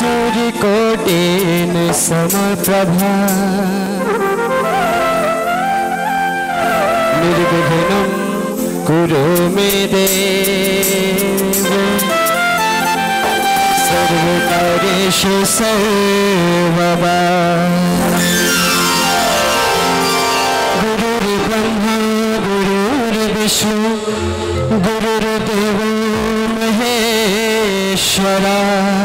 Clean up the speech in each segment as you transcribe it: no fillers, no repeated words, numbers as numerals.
सूर्यकोटिन समप्रभा निर्विघ्नं कुरु मे देव सर्वकार्येषु सर्वदा। गुरुर्ब्रह्मा गुरुर्विष्णु गुरुर्देवो महेश्वरा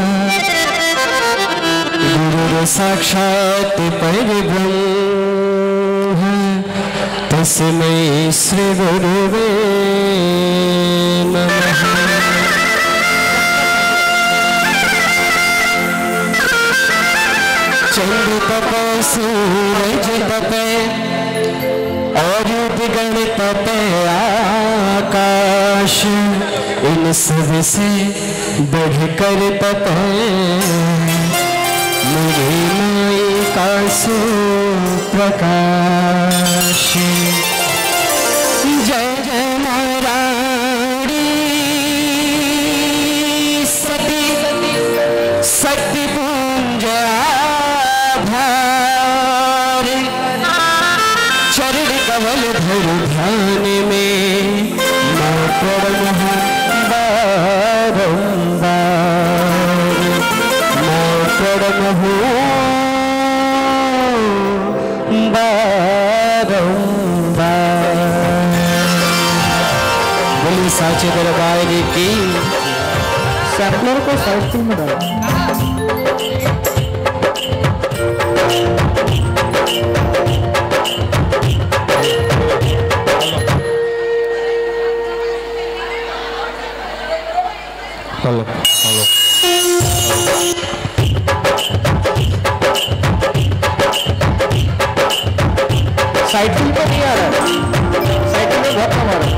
गुरुर् साक्षात् परब्रह्म तस्मै श्री गुरुवे नमः। चंद्र तपे सूरज तपे और दिगण तपे आकाश इन सब से बढ़कर तपे मेरी माई का सुप्रकाश। जय जय नारायणी सती शक्ति पुंज आभार चरण कमल धर ध्यान में मां परम बारंबार मां परम बोली साचे दरबार की। सैम्पलर को साइड में डालो। हेलो हेलो साइड फिल पर नहीं आ रहा, साइड में बहुत कम आ रहा।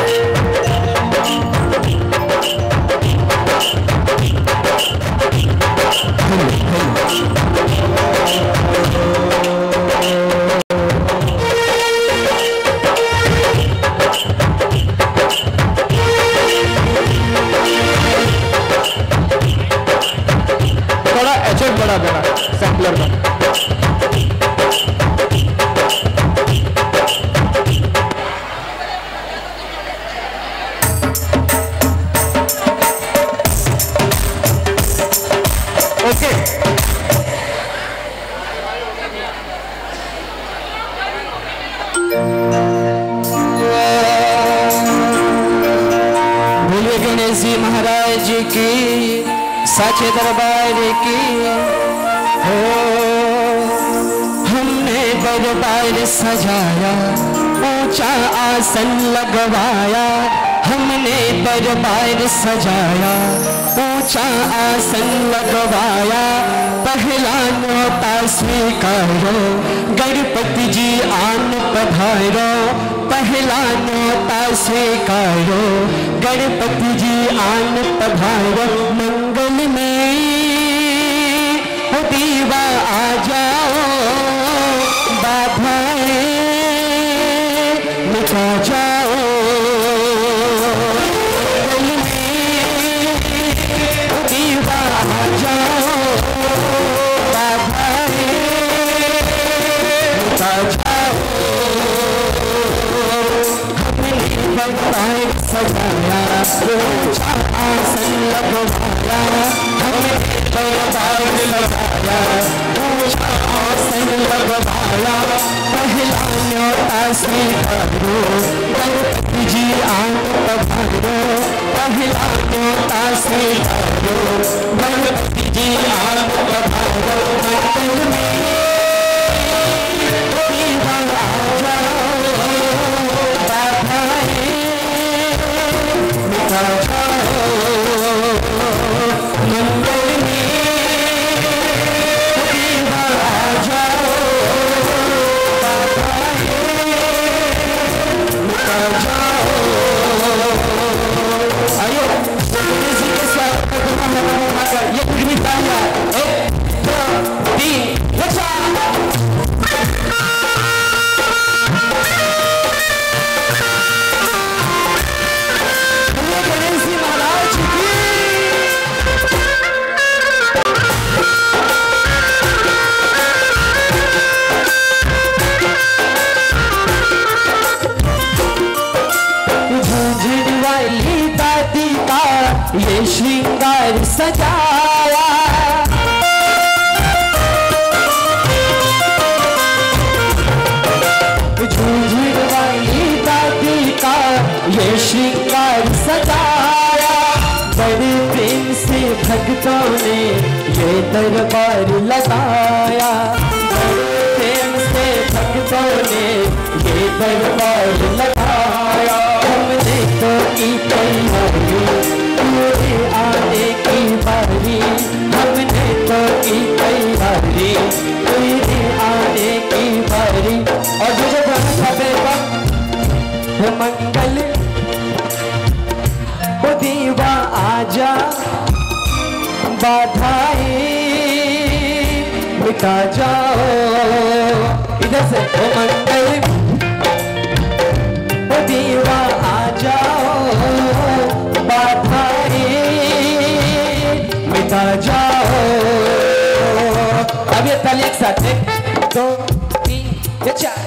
थोड़ा एचएफ बड़ा बड़ा सैम्पलर का। बोलिए गणेश जी महाराज की साचे दरबार की हो। हमने दरबार सजाया ऊंचा आसन लगवाया हमने दरबार सजाया ऊंचा आसन लगवाया पहला न्योता स्वीकारो गणपति जी आन पधारो पहला न्योता स्वीकारो गणपति जी आन पधारो मंगल में हो दीवा आ जाओ बाधाएं मिटा जाओ सजाया ऊंचा आसन लगवाया हमने दरबार सजाया ऊंचा आसन लगवाया पहला न्योता स्वीकारो गणपति जी आन पधारो पहला न्योता स्वीकारो गणपति जी आन पधारो मंगल में दीवा आ जाओ बाधाएं मिटा जाओ मंगल में दीवा आ जाओ बाधाएं मिटा जाओ। आइए गणेश जी के स्वागत भक्तों ने ये दरबार लगाया, बड़े प्रेम से भक्तों ने ये दरबार लगाया। हमने तो की तैयारी पूरे आने की बारी, हमने तो की तैयारी पूरे आने की बारी। और जो मंगल ओ दीवा आजा, बाधाएं मिटा जाओ। इधर से ओ मंगल ओ दीवा आ जाओ, बाधाएं मिटा जाओ। अब ये ताली एक साथ, 1 2 3 4।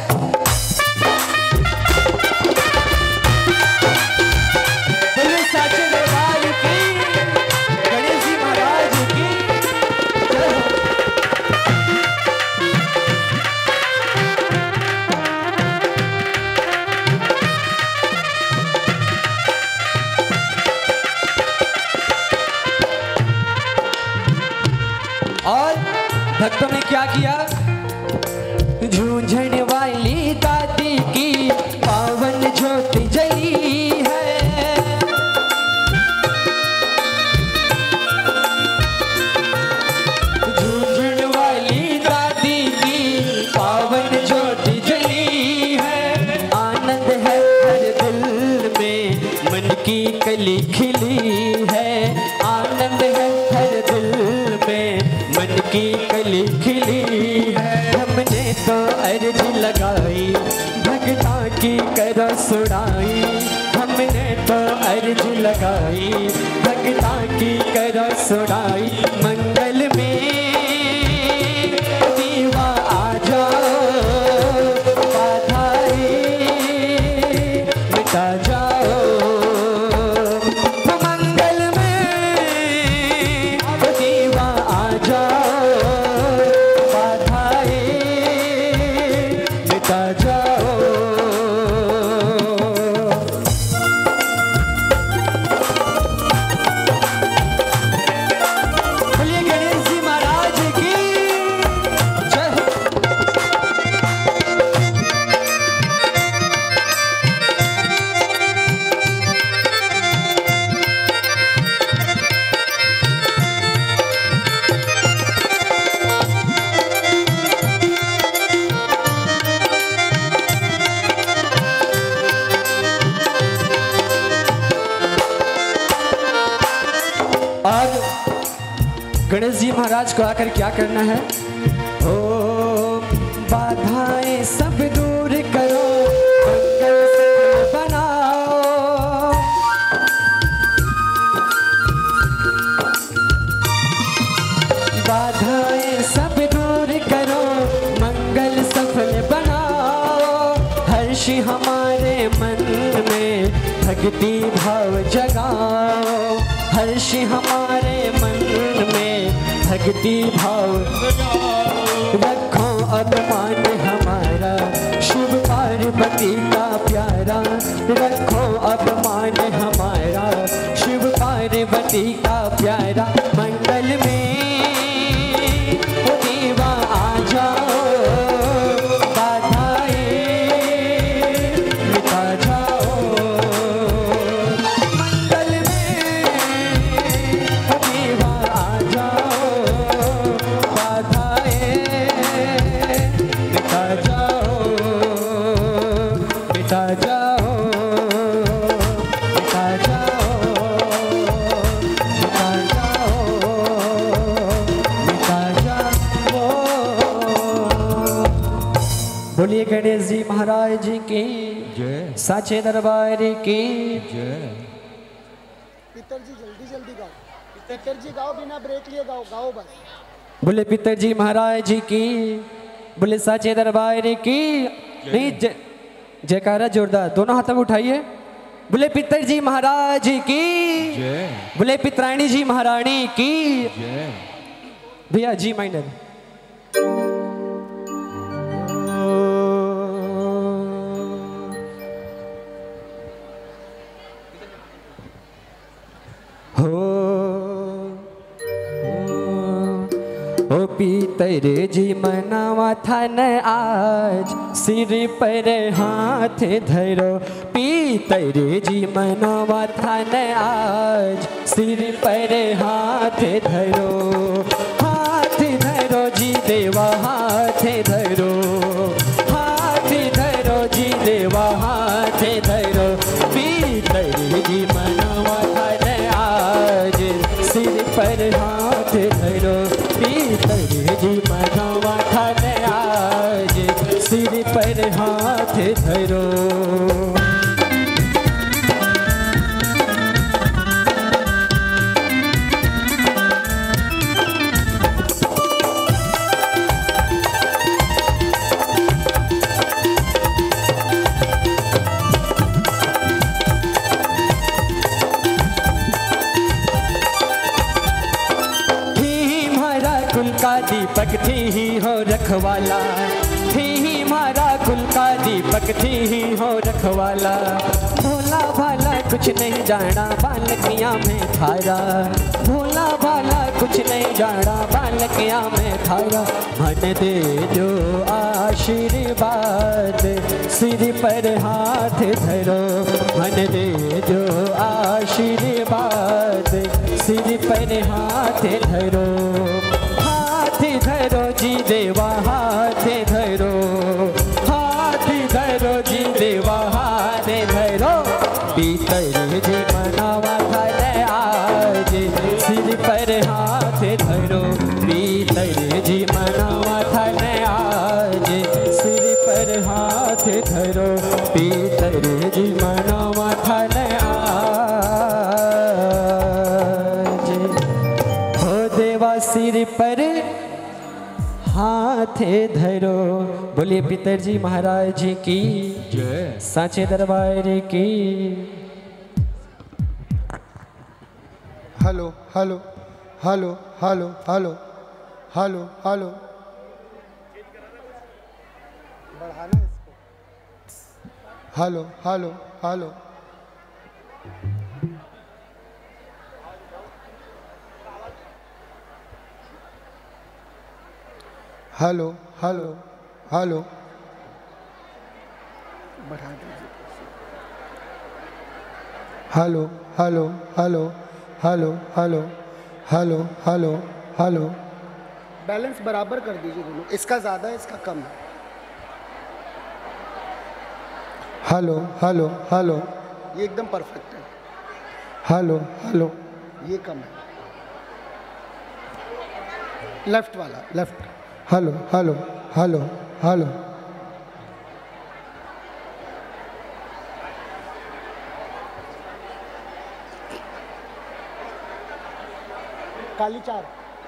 और भक्तों ने क्या किया? झूझण वाली दादी की पावन ज्योति जली है, झूझण वाली दादी की पावन ज्योति जली है। आनंद है हर दिल में, मन की कली खिली है। आनंद है हर दिल में, मन की कली खिली है। हमने तो अर्ज लगाई, भगता की कर सुनाई। हमने तो अर्ज लगाई, भगता की कर सुनाई। मंगल में दीवा आ जाओ, बाधाएं मिटा जाओ। मंगल में दीवा आ जाओ, बाधाएं मिटा जाओ। बोलिए गणेश जी महाराज की जय हो। और गणेश जी महाराज को आकर क्या करना है? ओ बाधाएं सब दूर करो, मंगल सब बनाओ। बाधाएं सब दूर करो, मंगल सफल बनाओ। हर्ष हमारे मन में भक्ति भाव जगाओ। हर्ष हमारे मन में भक्ति भाव रखो। अभिमान हमारा शिव पार्वती का प्यारा, रखो अभिमान हमारा शिव पार्वती का प्यारा। मंगल में दीवा आ जाओ, बाधाएं मिटा जाओ। मंगल में दीवा आ जाओ, बाधाएं मिटा जाओ, मिटा जाओ, मिटा जाओ, मिटा जाओ, मिटा जाओ। बोलिए गणेश जी महाराज की जय, साचे दरबार की जय। पितर जी जल्दी जल्दी गाओ, पितर जी गाओ, बिना ब्रेक लिए गाओ, गाओ बस। बोले पितर जी महाराज जी की, बोले साचे दरबार की नहीं जयकारा जोरदार, दोनों हाथों को उठाइए। बोले पितर जी महाराज की जय, बोले पितराणी जी महारानी की जय। भैया जी माइनर। हो ओ पीतर जी मनावा था न आज, सिर पर हाथ धरो। पीतर जी मनावा था न आज, सिर पर हाथ धरो। हाथ धरो जी देवा हाथ धरो, हाथ धरो जी देवा हाथ धरो। पीतर जी मनावा था न आज, सिर पर हाथ धरो। पीतर जी मनावा था न आज, सिर पर हाथ धरो। दीपक थी ही हो रखवाला, थी ही मारा कुल का दीपक थी ही हो रखवाला। भोला भाला कुछ नहीं जाना बालकिया में थारा, भोला भाला कुछ नहीं जाना बालकिया में थारा। मन दे जो आशीर्वाद, सिर पर हाथ धरो। मन दे जो आशीर्वाद, सिर पर हाथ धरो। धरो जी देवा हाथ धरो, हाथ धरो जी देवा हाथ धरो। पीतर जी मनावा था न आज, सिर पर हाथ धरो। पीतर जी मनावा था न आज, सिर पर हाथ धरो। पीतर जी मनावा था न आज, हो देवा सिर पर हाथ धरो। बोलिए पीतर जी महाराज जी की जय, साचे दरबार की। Hello hello hello hello hello hello hello, बढ़ाना इसको। Hello hello hello, hello hello hello, बढ़ा दीजिए। Hello hello hello hello hello hello hello hello, balance बराबर कर दीजिए दोनों, इसका ज़्यादा है इसका कम है। हेलो हेलो हेलो, ये एकदम परफेक्ट है। हेलो हेलो, ये कम है। लेफ्ट वाला left. Hello hello hello hello, काली चार।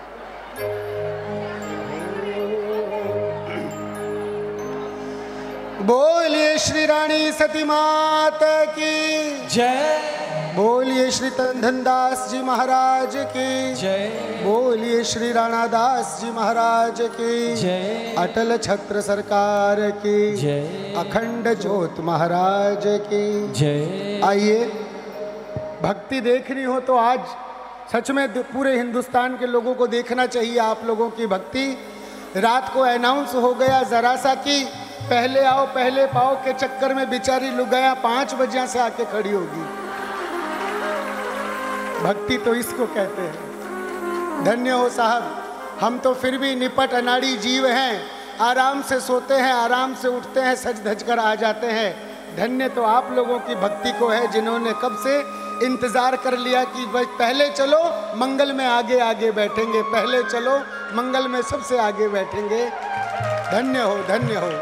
बोलिए श्री रानी सती माता की जय, बोलिए श्री धनदास जी महाराज की जय, बोलिए श्री राणा दास जी महाराज की जय, अटल छत्र सरकार की जय, अखंड ज्योत महाराज की जय। आइए, भक्ति देखनी हो तो आज सच में पूरे हिंदुस्तान के लोगों को देखना चाहिए आप लोगों की भक्ति। रात को अनाउंस हो गया जरा सा कि पहले आओ पहले पाओ के चक्कर में बेचारी लुगाया 5 बजे से आके खड़ी होगी। भक्ति तो इसको कहते हैं। धन्य हो साहब, हम तो फिर भी निपट अनाड़ी जीव हैं, आराम से सोते हैं, आराम से उठते हैं, सज धज कर आ जाते हैं। धन्य तो आप लोगों की भक्ति को है जिन्होंने कब से इंतजार कर लिया कि बस पहले चलो मंगल में आगे आगे बैठेंगे, पहले चलो मंगल में सबसे आगे बैठेंगे। धन्य हो, धन्य हो।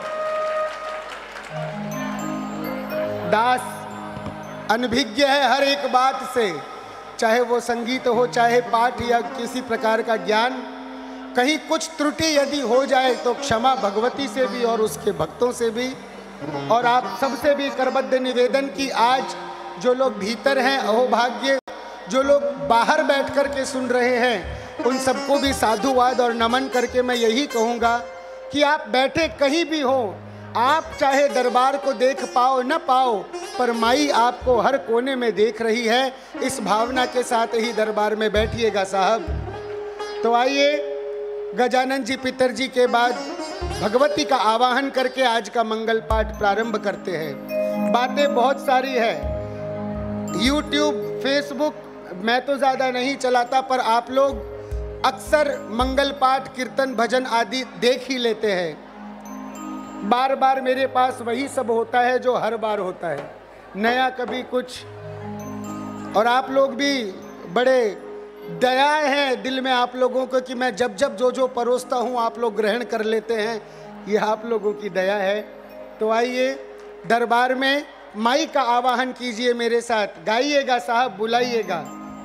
दास अनभिज्ञ है हर एक बात से, चाहे वो संगीत हो, चाहे पाठ या किसी प्रकार का ज्ञान। कहीं कुछ त्रुटि यदि हो जाए तो क्षमा भगवती से भी और उसके भक्तों से भी, और आप सबसे भी करबद्ध निवेदन कि आज जो लोग भीतर हैं अहोभाग्य, जो लोग बाहर बैठ कर के सुन रहे हैं, उन सबको भी साधुवाद और नमन करके मैं यही कहूँगा कि आप बैठे कहीं भी हो, आप चाहे दरबार को देख पाओ न पाओ, पर माई आपको हर कोने में देख रही है। इस भावना के साथ ही दरबार में बैठिएगा साहब। तो आइए गजानन जी पितर जी के बाद भगवती का आवाहन करके आज का मंगल पाठ प्रारंभ करते हैं। बातें बहुत सारी है, YouTube, Facebook मैं तो ज़्यादा नहीं चलाता, पर आप लोग अक्सर मंगल पाठ, कीर्तन, भजन आदि देख ही लेते हैं। बार बार मेरे पास वही सब होता है जो हर बार होता है, नया कभी कुछ। और आप लोग भी बड़े दया है दिल में आप लोगों को कि मैं जब जब जो परोसता हूँ आप लोग ग्रहण कर लेते हैं, ये आप लोगों की दया है। तो आइए दरबार में माई का आवाहन कीजिए, मेरे साथ गाइएगा साहब, बुलाइएगा।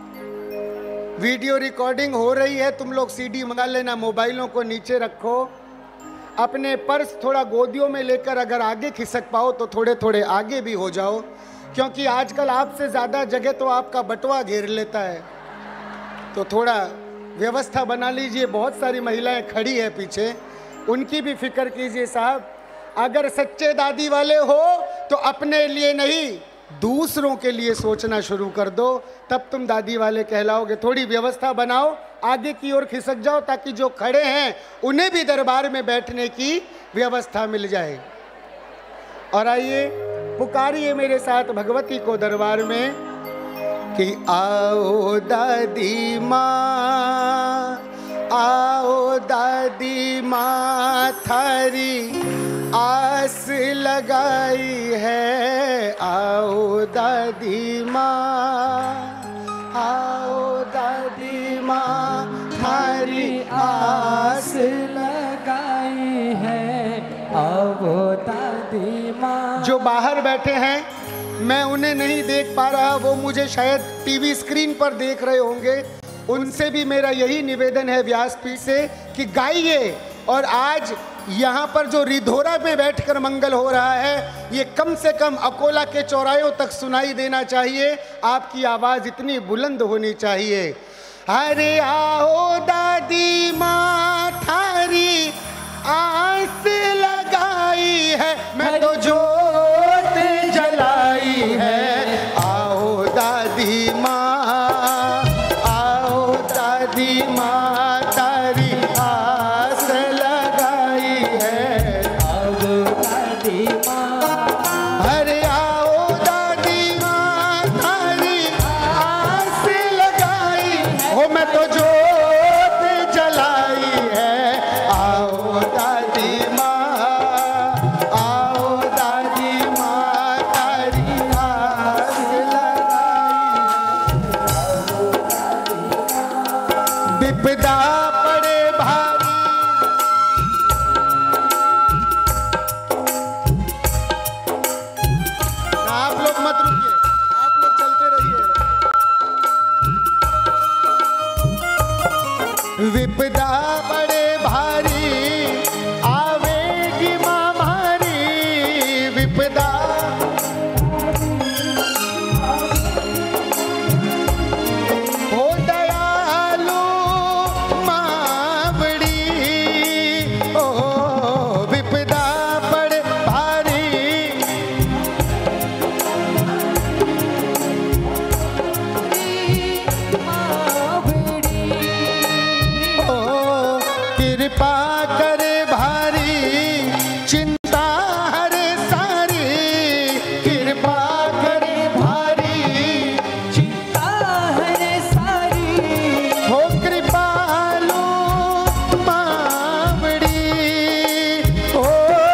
वीडियो रिकॉर्डिंग हो रही है, तुम लोग सीडी मंगा लेना, मोबाइलों को नीचे रखो, अपने पर्स थोड़ा गोदियों में लेकर अगर आगे खिसक पाओ तो थोड़े थोड़े आगे भी हो जाओ, क्योंकि आजकल आपसे ज़्यादा जगह तो आपका बटवा घेर लेता है, तो थोड़ा व्यवस्था बना लीजिए। बहुत सारी महिलाएं खड़ी है पीछे, उनकी भी फिक्र कीजिए साहब। अगर सच्चे दादी वाले हो तो अपने लिए नहीं दूसरों के लिए सोचना शुरू कर दो, तब तुम दादी वाले कहलाओगे। थोड़ी व्यवस्था बनाओ, आगे की ओर खिसक जाओ ताकि जो खड़े हैं उन्हें भी दरबार में बैठने की व्यवस्था मिल जाए। और आइए पुकारिए मेरे साथ भगवती को दरबार में कि आओ दादी माँ, आओ दादी माँ, थारी आस लगाई है। आओ दादी माँ, आओ दादी माँ, थारी आस लगाई है। आओ दादी माँ। जो बाहर बैठे हैं मैं उन्हें नहीं देख पा रहा, वो मुझे शायद टीवी स्क्रीन पर देख रहे होंगे, उनसे भी मेरा यही निवेदन है व्यासपीठ से कि गाइए। और आज यहाँ पर जो रिधोरा में बैठकर मंगल हो रहा है, ये कम से कम अकोला के चौरायों तक सुनाई देना चाहिए, आपकी आवाज़ इतनी बुलंद होनी चाहिए। अरे आओ दादी माँ, थारी आस लगाई है, मैं तो जोत जलाई है। आओ दादी माँ, आओ दादी माँ, तारी आस लगाई है। आओ दादी माँ, अरे आओ दादी माँ, तारी आस लगाई हो, मैं तो जोत जलाई है। आओ दादी माँ, आओ दादी माँ, तारी आस लगाई है। विपदा पड़े भारी, आप लोग मत रुकिए, आप लोग चलते रहिए। विपदा पड़े भारी, आवेगी माँ भारी। विपदा हो दयालु माँ बड़ी, ओ विपदा पड़े भारी। ओ कृपा करे भारी, चिंता हरे सारी। कृपा करे भारी, चिंता है सारी। हो कृपालु माँ बड़ी। ओ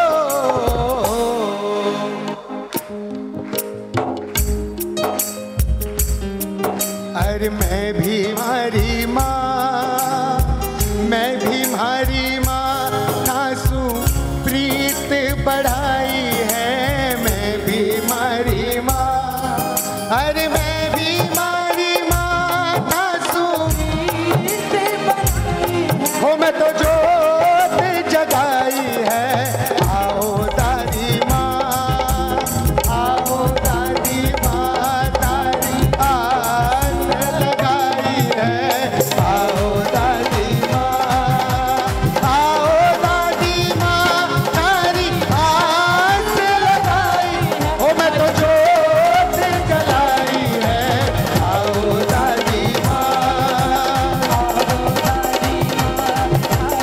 अरे मैं भी मारी माँ, मैं भी मारी माँ, सासू प्रीत बढ़ाई है। मैं भी मारी माँ, अरे मैं भी मारी माँ, सासू हो, मैं तो जोत जगाई है। आओ दादी माँ, आओ दादी माँ, तारी आस लगाई है। आओ दादी माँ, आओ दादी माँ, तारी आस लगाई है। हो, मैं तो जोत जलाई है। आओ दादी माँ, आओ दादी माँ,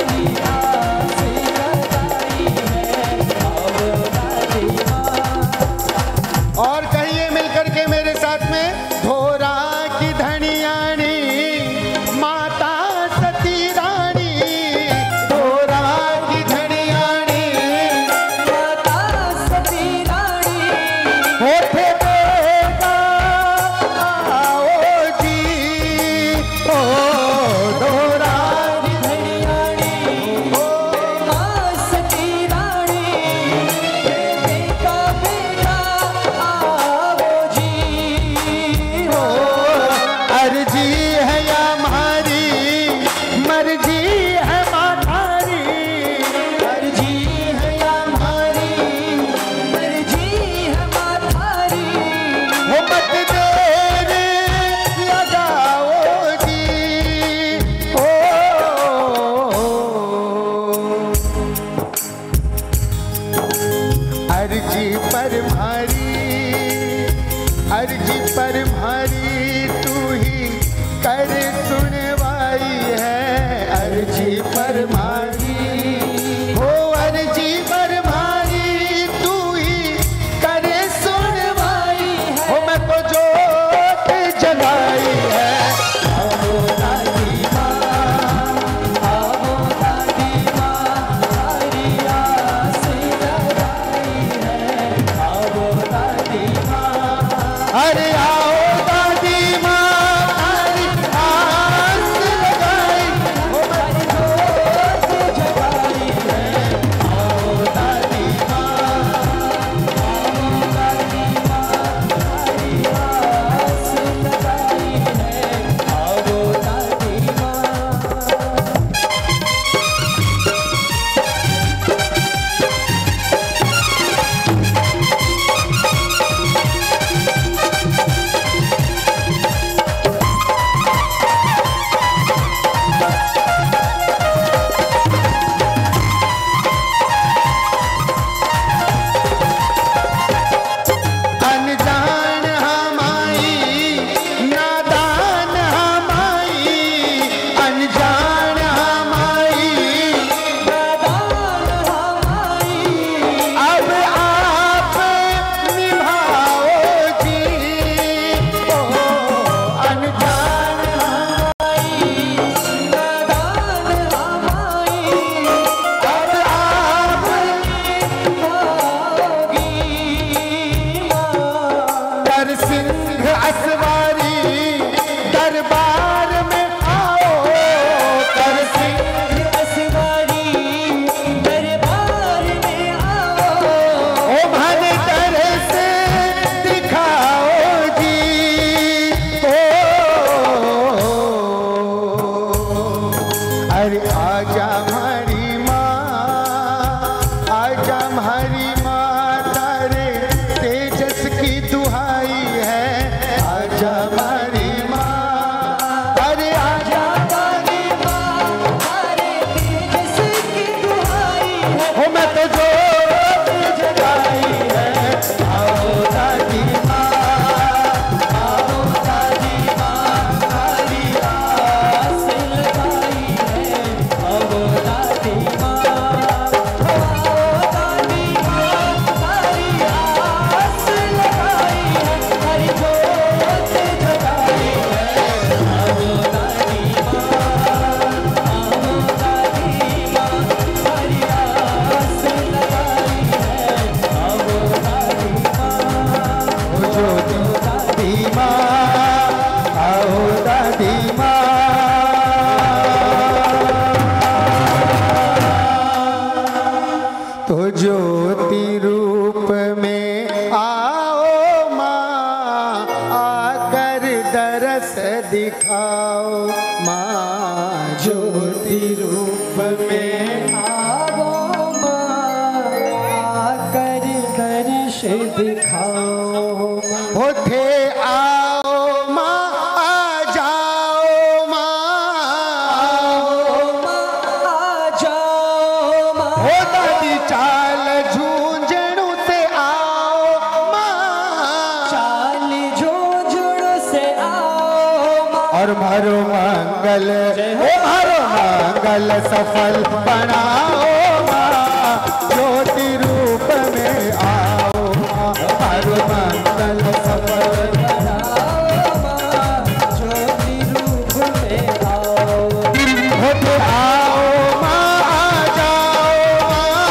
अर्जी परमारी हो अर्जी परमारी तू ही करे सुनवाई है। हो मैं तो जोत जलाई है। आओ दादी माँ, आओ दादी माँ, हमारी आस लगाई है। आओ दादी माँ, अरे आओ दादी माँ हमारी आस लगाई। हो मैं जोत जगाई है। आओ दादी माँ, आओ दादी माँ, हमारी आस लगाई है। आओ दादी माँ। अनजान हमारी नादान हमारी अनजान हमारी नादान हमारी अब आप निभाओ जी। ओ अनजान हमारी नादान हमारी अब आप होगी कर सिंह असवारी दरबार में आओ। कर सिंह असवारी दरबार में आओ। ओ भन कर से दिखाओ जी। ओ अरे आजा हमारी माँ, आजा हमारी माँ तारे तेजस की दुहाई है। आजा हमारी माँ, अरे आजा दादी माँ, हमारे तेजस की दुहाई है। हो मैं तो जोत जगाई है। आओ दादी माँ, आओ दादी माँ, हमारी आस लगाई है। आओ दादी माँ, आओ दादी माँ, हमारी आस लगाई है। हरी जोत जगाई है। आओ दादी माँ, आओ दादी माँ, हमारी आस लगाई है। आओ दादी माँ, ओ जो दादी माँ, आओ दादी माँ। तो ज्योति रूप में आओ माँ, आकर दरस दिखाओ माँ। ज्योति रूप में आओ माँ, आकर दर्श दिखाओ। होठे आओ माँ, आ जाओ माँ। आ जाओ माँ, हो दादी चाल झूंझणू से आओ माँ। चाल झुंझुनू से आओ माँ। और मारो मंगल, ओ मारो मंगल सफल बनाओ माँ। ज्योति रूप में आओ माँ, मारो मंगल सफल। बनाओ माँ, ज्योति रूप में आओ। होठे आओ माँ, आ जाओ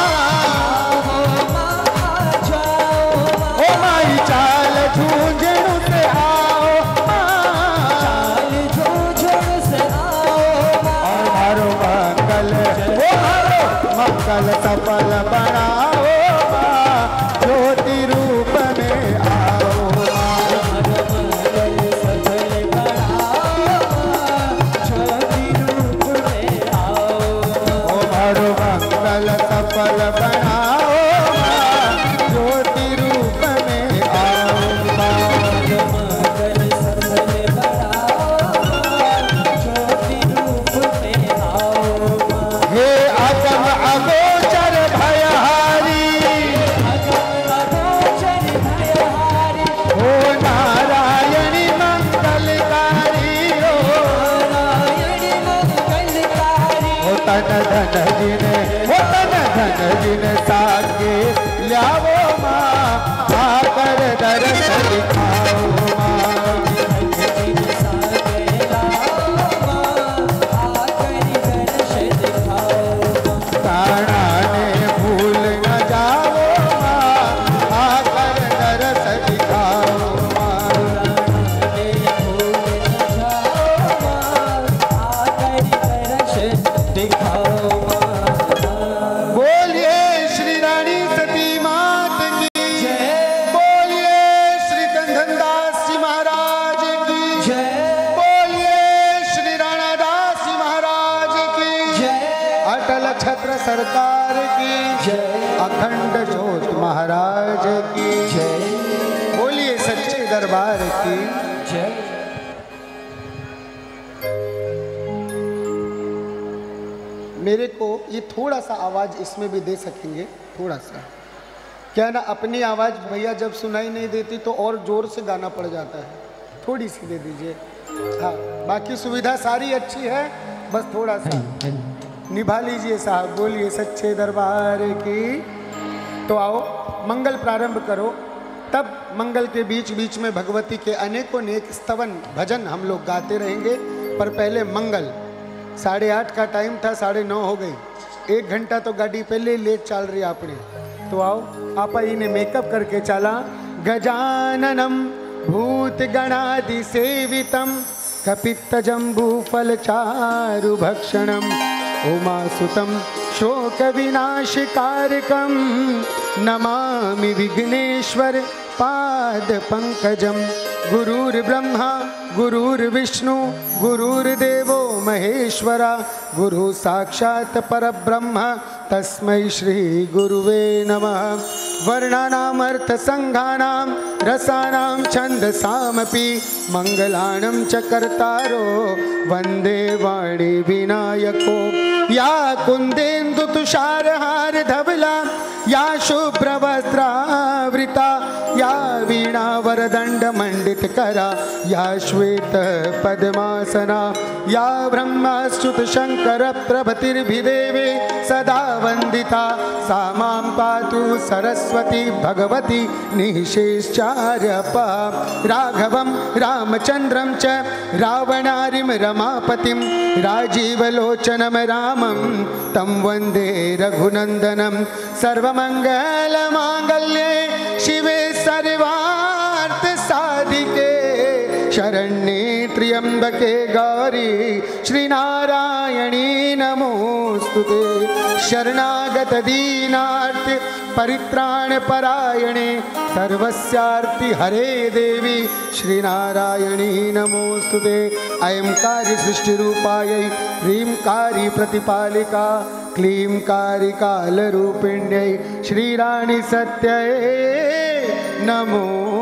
माँ। आ जाओ माँ, ओ माई चाल झूंझणू से आओ माँ। चाल झुंझुनू से आओ माँ। और मारो मंगल, ओ मारो मंगल सफल बनाओ माँ। ज्योति रूप में आओ माँ। मंगल सफल बनाओ माँ, ज्योति रूप में आओ। ओ मारो मंगल सफल बनाओ माँ। ज्योति रूप में आओ माँ। मंगल सफल बनाओ माँ, ज्योति रूप में आओ माँ। हे अगम अगोचर भयहारी, अगम तन धन जिने ओ तन धन जिने साके ल्यावो माँ आकर दर्श दिखाओ माँ ताड़ाने भूल न जाओ माँ आकर दर्श दिखाओ बोलिए श्री रानी सती मात की जय। बोलिए श्री कंधनदास जी महाराज की जय। बोलिए श्री राणादास जी महाराज की जय। अटल छत्र सरकार की जय। अखंड ज्योत महाराज की जय। बोलिए सच्चे दरबार की जय। मेरे को ये थोड़ा सा आवाज़ इसमें भी दे सकेंगे, थोड़ा सा क्या ना, अपनी आवाज़ भैया जब सुनाई नहीं देती तो और ज़ोर से गाना पड़ जाता है, थोड़ी सी दे दीजिए। हाँ, बाकी सुविधा सारी अच्छी है, बस थोड़ा सा निभा लीजिए साहब। बोलिए सच्चे दरबार की। तो आओ मंगल प्रारंभ करो। तब मंगल के बीच बीच में भगवती के अनेकों नेक स्तवन भजन हम लोग गाते रहेंगे, पर पहले मंगल। 8:30 का टाइम था, 9:30 हो गई। 1 घंटा तो गाड़ी पहले लेट चल रही आपने। तो आओ आपा इन्हें मेकअप करके चला। गजाननम भूत गणादि सेवितम कपित्त जम्बू फल चारु भक्षणम उमासुतम शोक विनाशकारकम नमामि विघ्नेश्वर पाद पंकजम। गुरुर्ब्रह्मा गुरुर्विष्णु गुरुर्देवो महेश्वरा गुरु साक्षात् परब्रह्म तस्मै श्री गुरुवे नमः। वर्णानामर्थ संघानां रसानां छन्दसामपि मंगलानं च कर्तारो वन्दे वाणी विनायको। या कुन्देन्दु तुषारहार धवला या शुभ्रवस्त्रावृता या वीणा वरदंड मंडित करा या श्वेत पद्मासना या ब्रह्मस्तुत शंकर प्रभतिर्भिदेवे सदा वंदिता सा मां पातु सरस्वती भगवती निःशेषचार्यपा। राघवं रामचंद्रं च रावणारिं रमापतिं राजीवलोचनं रामं तं वन्दे रघुनंदनं। सर्वमंगलमांगल्ये शिवे सर्वार्थ साधिके शरण्ये त्र्यंबके गौरी श्रीनारायणी नमोस्तुते। शरणागत दीनार्थ परित्राण परायणे सर्वस्यार्ति हरे देवी श्रीनारायणी नमोस्तुते। अयं कार्य सृष्टि रूपायै ह्रींकारी प्रतिपालिका क्लींकारी काल रूपिण्यै श्रीराणी सत्यै नमो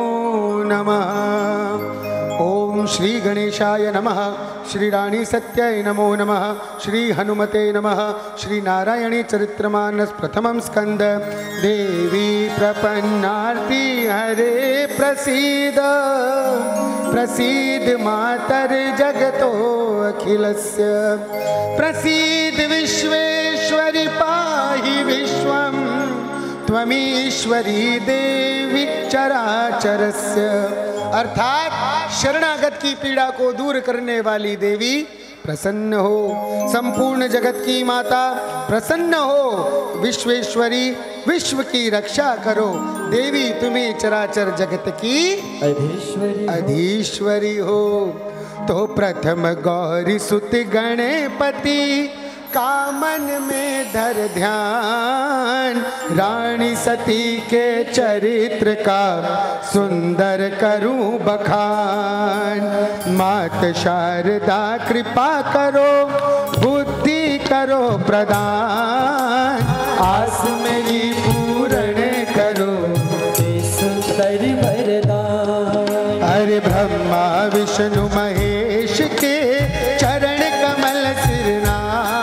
नमः। ओम श्री गणेशाय नमः। श्री रानी सत्याय नमो नमः। श्री हनुमते नमः। श्री नारायणी चरित्रमानस प्रथमं स्कंद। देवी प्रपन्नार्ति हरे प्रसीद प्रसीद मातर जगतो अखिलस्य। प्रसीद विश्वेश्वरि पाहि विश्वं त्वमीश्वरी देवी चराचरस्य। अर्थात शरणागत की पीड़ा को दूर करने वाली देवी प्रसन्न हो। संपूर्ण जगत की माता प्रसन्न हो। विश्वेश्वरी विश्व की रक्षा करो। देवी तुम्हें चराचर जगत की अधीश्वरी हो। तो प्रथम गौरी सुत गणपति का मन में धर ध्यान। रानी सती के चरित्र का सुंदर करूं बखान। मात शारदा कृपा करो बुद्धि करो प्रदान। आस मेरी पूर्ण करो सुंदर वरदान। अरे ब्रह्मा विष्णु महेश के चरण कमल सिरना।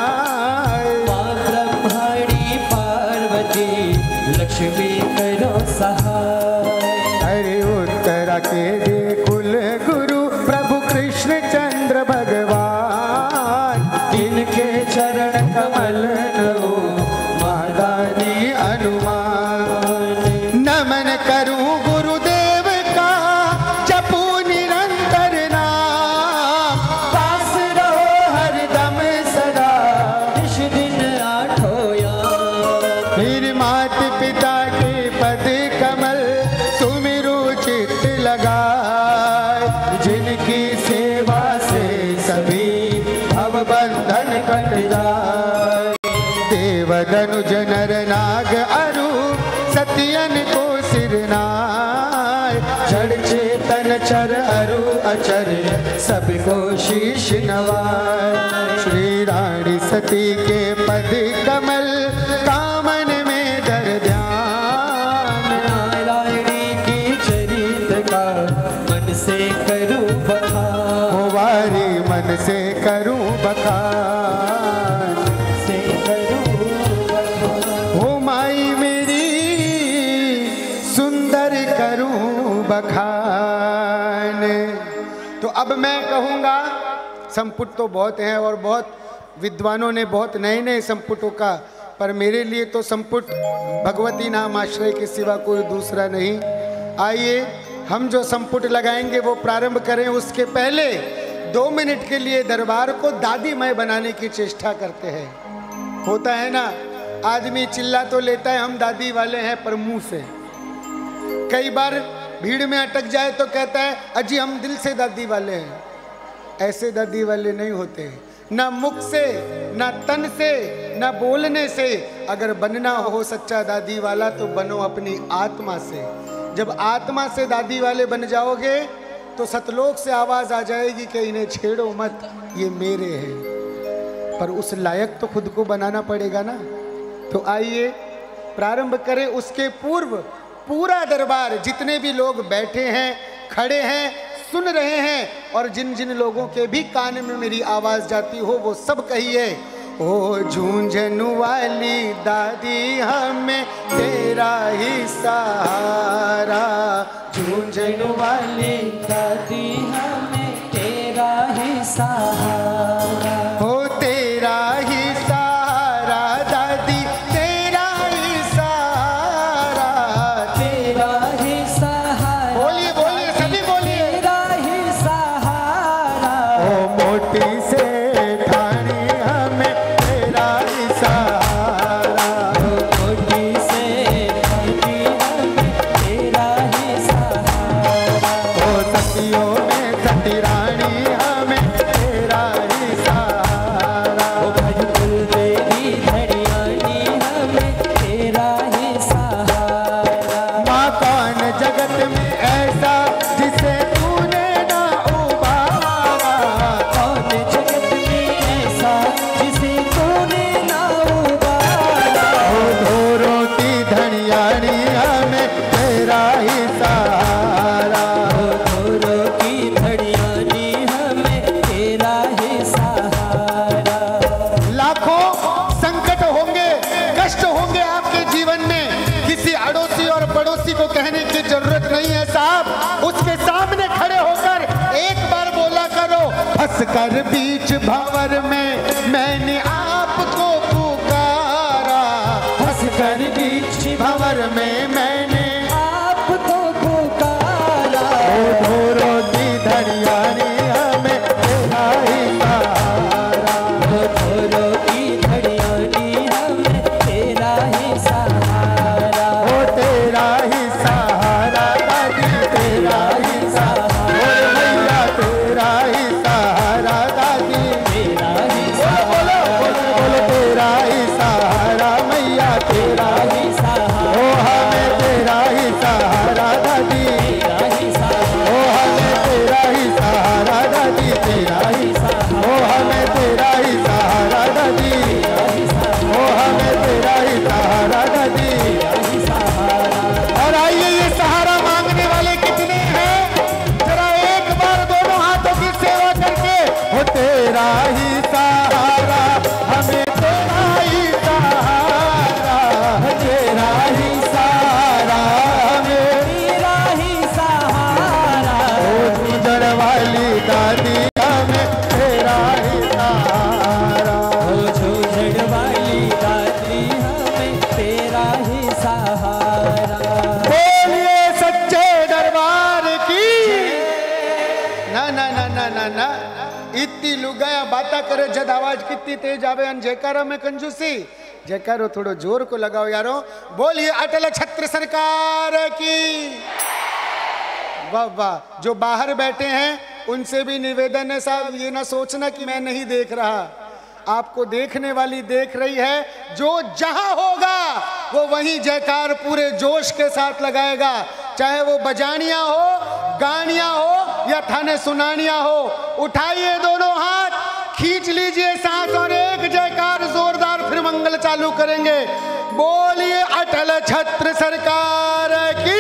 लक्ष्मी करो सहाय। अरे उत्तरा के दे कुल गुरु प्रभु कृष्ण चंद्र भगवान। इनके चरण कमल ललनऊ महादानी अनुमान। नमन करूं गुरुदेव का जपू निरंतर नाम, पास रहो हरदम सदा इस दिन आठों याम। फिर मात पिता के पद कमल सुमिरु चित्त लगाए, जिनकी सेवा से सभी भव बंधन कट जाए। देव धनुज नर नाग अरु सतियन को सिरनाय, जड़ चेतन चर अरु अचर सबको शीश नवाय। श्री रानी सती के पद कमल कामन में दर ध्यान, नारायणी की चरित का मन से करूं बखान। हो वारी मन से करूं बखान, से करूं बखान। हो माई मेरी सुंदर करूं बखान। तो अब मैं कहूँगा, संपुट तो बहुत हैं और बहुत विद्वानों ने बहुत नए नए संपुटों का, पर मेरे लिए तो संपुट भगवती नाम आश्रय के सिवा कोई दूसरा नहीं। आइए हम जो संपुट लगाएंगे वो प्रारंभ करें, उसके पहले 2 मिनट के लिए दरबार को दादीमय बनाने की चेष्टा करते हैं। होता है ना, आदमी चिल्ला तो लेता है हम दादी वाले हैं, पर मुंह से। कई बार भीड़ में अटक जाए तो कहता है अजी हम दिल से दादी वाले हैं। ऐसे दादी वाले नहीं होते, ना मुख से, ना तन से, ना बोलने से। अगर बनना हो सच्चा दादी वाला तो बनो अपनी आत्मा से। जब आत्मा से दादी वाले बन जाओगे तो सतलोक से आवाज आ जाएगी कि इन्हें छेड़ो मत, ये मेरे हैं। पर उस लायक तो खुद को बनाना पड़ेगा ना। तो आइए प्रारंभ करें। उसके पूर्व पूरा दरबार, जितने भी लोग बैठे हैं, खड़े हैं, सुन रहे हैं, और जिन जिन लोगों के भी कान में मेरी आवाज जाती हो वो सब कहिए, ओ झूंझन वाली दादी हमें तेरा ही सहारा। झूंझन वाली दादी हमें तेरा ही सहारा। हो तेरा ही सहारा दादी, तेरा ही सहारा। तेरा ही सहारा। बोलिए बोलिए सभी बोलिए। तेरा ही सहारा। ओ मोटी से ठानी हमें तेरा ही सहारा। मोटी से ठानी हमें तेरा ही सहारा। ओ सतियों में सती रानी हमें तेरा ही सहारा। ओ भजपुर मेरी धड़ियानी हमें तेरा ही सहारा। माँ कौन जगत में ऐसा जिसे तूने ना उबारा। कौन जगत में ऐसा जिसे तूने ना उबारा। ओ धोरों की धनियानी हमें तेरा ही सहारा। धोरों की धड़ियानी हमें तेरा ही सहारा। लाखों संकट होंगे, कष्ट होंगे आपके जीवन में, किसी अड़ोसी और पड़ोसी को कहने की जरूरत नहीं है साहब। उसके सामने खड़े होकर एक बार बोला करो, फंस कर बीच भंवर में मैंने आपको पुकारा। फंस कर बीच भंवर में मैंने आपको पुकारा। ओ धोरों की धड़ियानी हमें तेरा ही सहारा। धोरों की धड़ियानी हमें तेरा ही सहारा। ओ तेरा ही सहारा दादी, तेरा ही सहारा। ओ मैया तेरा ही सहारा दादी, तेरा ही बोलो बोलो बोलो तेरा ही सहारा मैया, तेरा ही सहारा। ओ हमें तेरा करे जद आवाज कितनी तेज आवे अन जयकारा में कंजूसी। जयकारो थोड़ो जोर को लगाओ यारो। बोलिए अटल छत्र सरकार की। वाह वाह। जो बाहर बैठे हैं उनसे भी निवेदन है साहब, ये ना सोचना कि मैं नहीं देख रहा, आपको देखने वाली देख रही है। जो जहां होगा वो वहीं जयकार पूरे जोश के साथ लगाएगा, चाहे वो बजानियां हो, गानियां हो या थाने सुनानियां हो। उठाइए दोनों हाथ, खींच लीजिए सांस और एक जयकार जोरदार, फिर मंगल चालू करेंगे। बोलिए अटल छत्र सरकार की।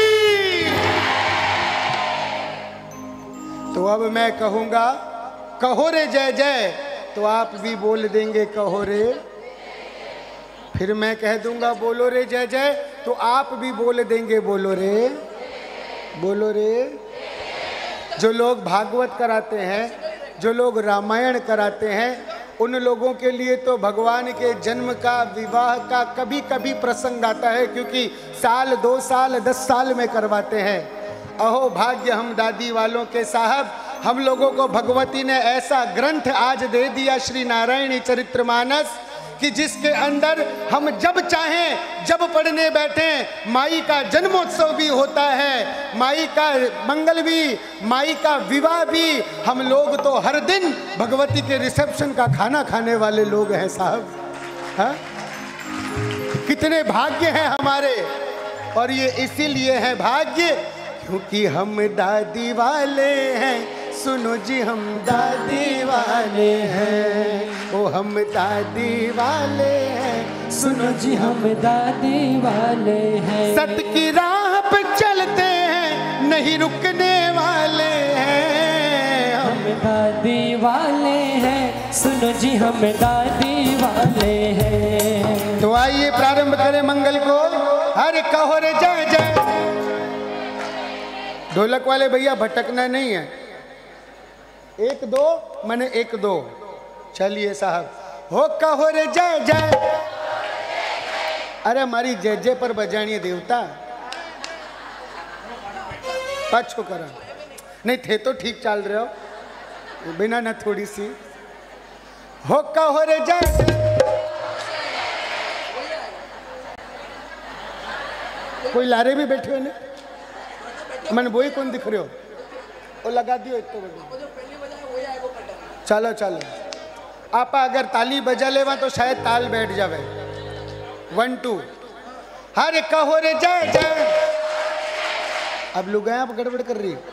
तो अब मैं कहूंगा कहो रे जय जय, तो आप भी बोल देंगे कहो रे। फिर मैं कह दूंगा बोलो रे जय जय, तो आप भी बोल देंगे बोलो रे, बोलो रे। जो लोग भागवत कराते हैं, जो लोग रामायण कराते हैं, उन लोगों के लिए तो भगवान के जन्म का, विवाह का कभी कभी प्रसंग आता है, क्योंकि साल 2 साल 10 साल में करवाते हैं। अहो भाग्य हम दादी वालों के साहब, हम लोगों को भगवती ने ऐसा ग्रंथ आज दे दिया श्री नारायणी चरित्रमानस, कि जिसके अंदर हम जब चाहें जब पढ़ने बैठें माई का जन्मोत्सव भी होता है, माई का मंगल भी, माई का विवाह भी। हम लोग तो हर दिन भगवती के रिसेप्शन का खाना खाने वाले लोग हैं साहब। हाँ, कितने भाग्य हैं हमारे। और ये इसीलिए है भाग्य क्योंकि हम दादी वाले हैं। सुनो जी हम दादी वाले हैं, ओ हम दादी वाले हैं। सुनो जी हम दादी वाले हैं। सत की राह पे चलते हैं, नहीं रुकने वाले हैं। हम दादी वाले हैं, सुनो जी हम दादी वाले हैं। तो आइए प्रारंभ करें मंगल को। हरे कहो रे जय जय। ढोलक वाले भैया भटकना नहीं है। 1 2 मैंने 1 2। चलिए साहब। हो कहो रे जय जय। अरे हमारी जय जय पर बजानिए देवता। पाछो करा नहीं थे तो ठीक चल रहे हो, बिना ना थोड़ी सी। हो कहो रे जय। कोई लारे भी बैठे हो? मैंने वही कौन दिख रहे हो? वो लगा दियो एक तो बजे। चलो चलो, आप अगर ताली बजा लेवा तो शायद ताल बैठ जावे। 1 2। हरे कहो रे जय जय। अब लोग गए, आप गड़बड़ कर रही।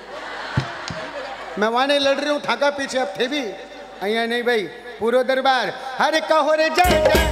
मैं वहां नहीं लड़ रही हूँ, थाका पीछे अब थे भी अया नहीं भाई, पूरा दरबार। हरे कहो रे जय जय।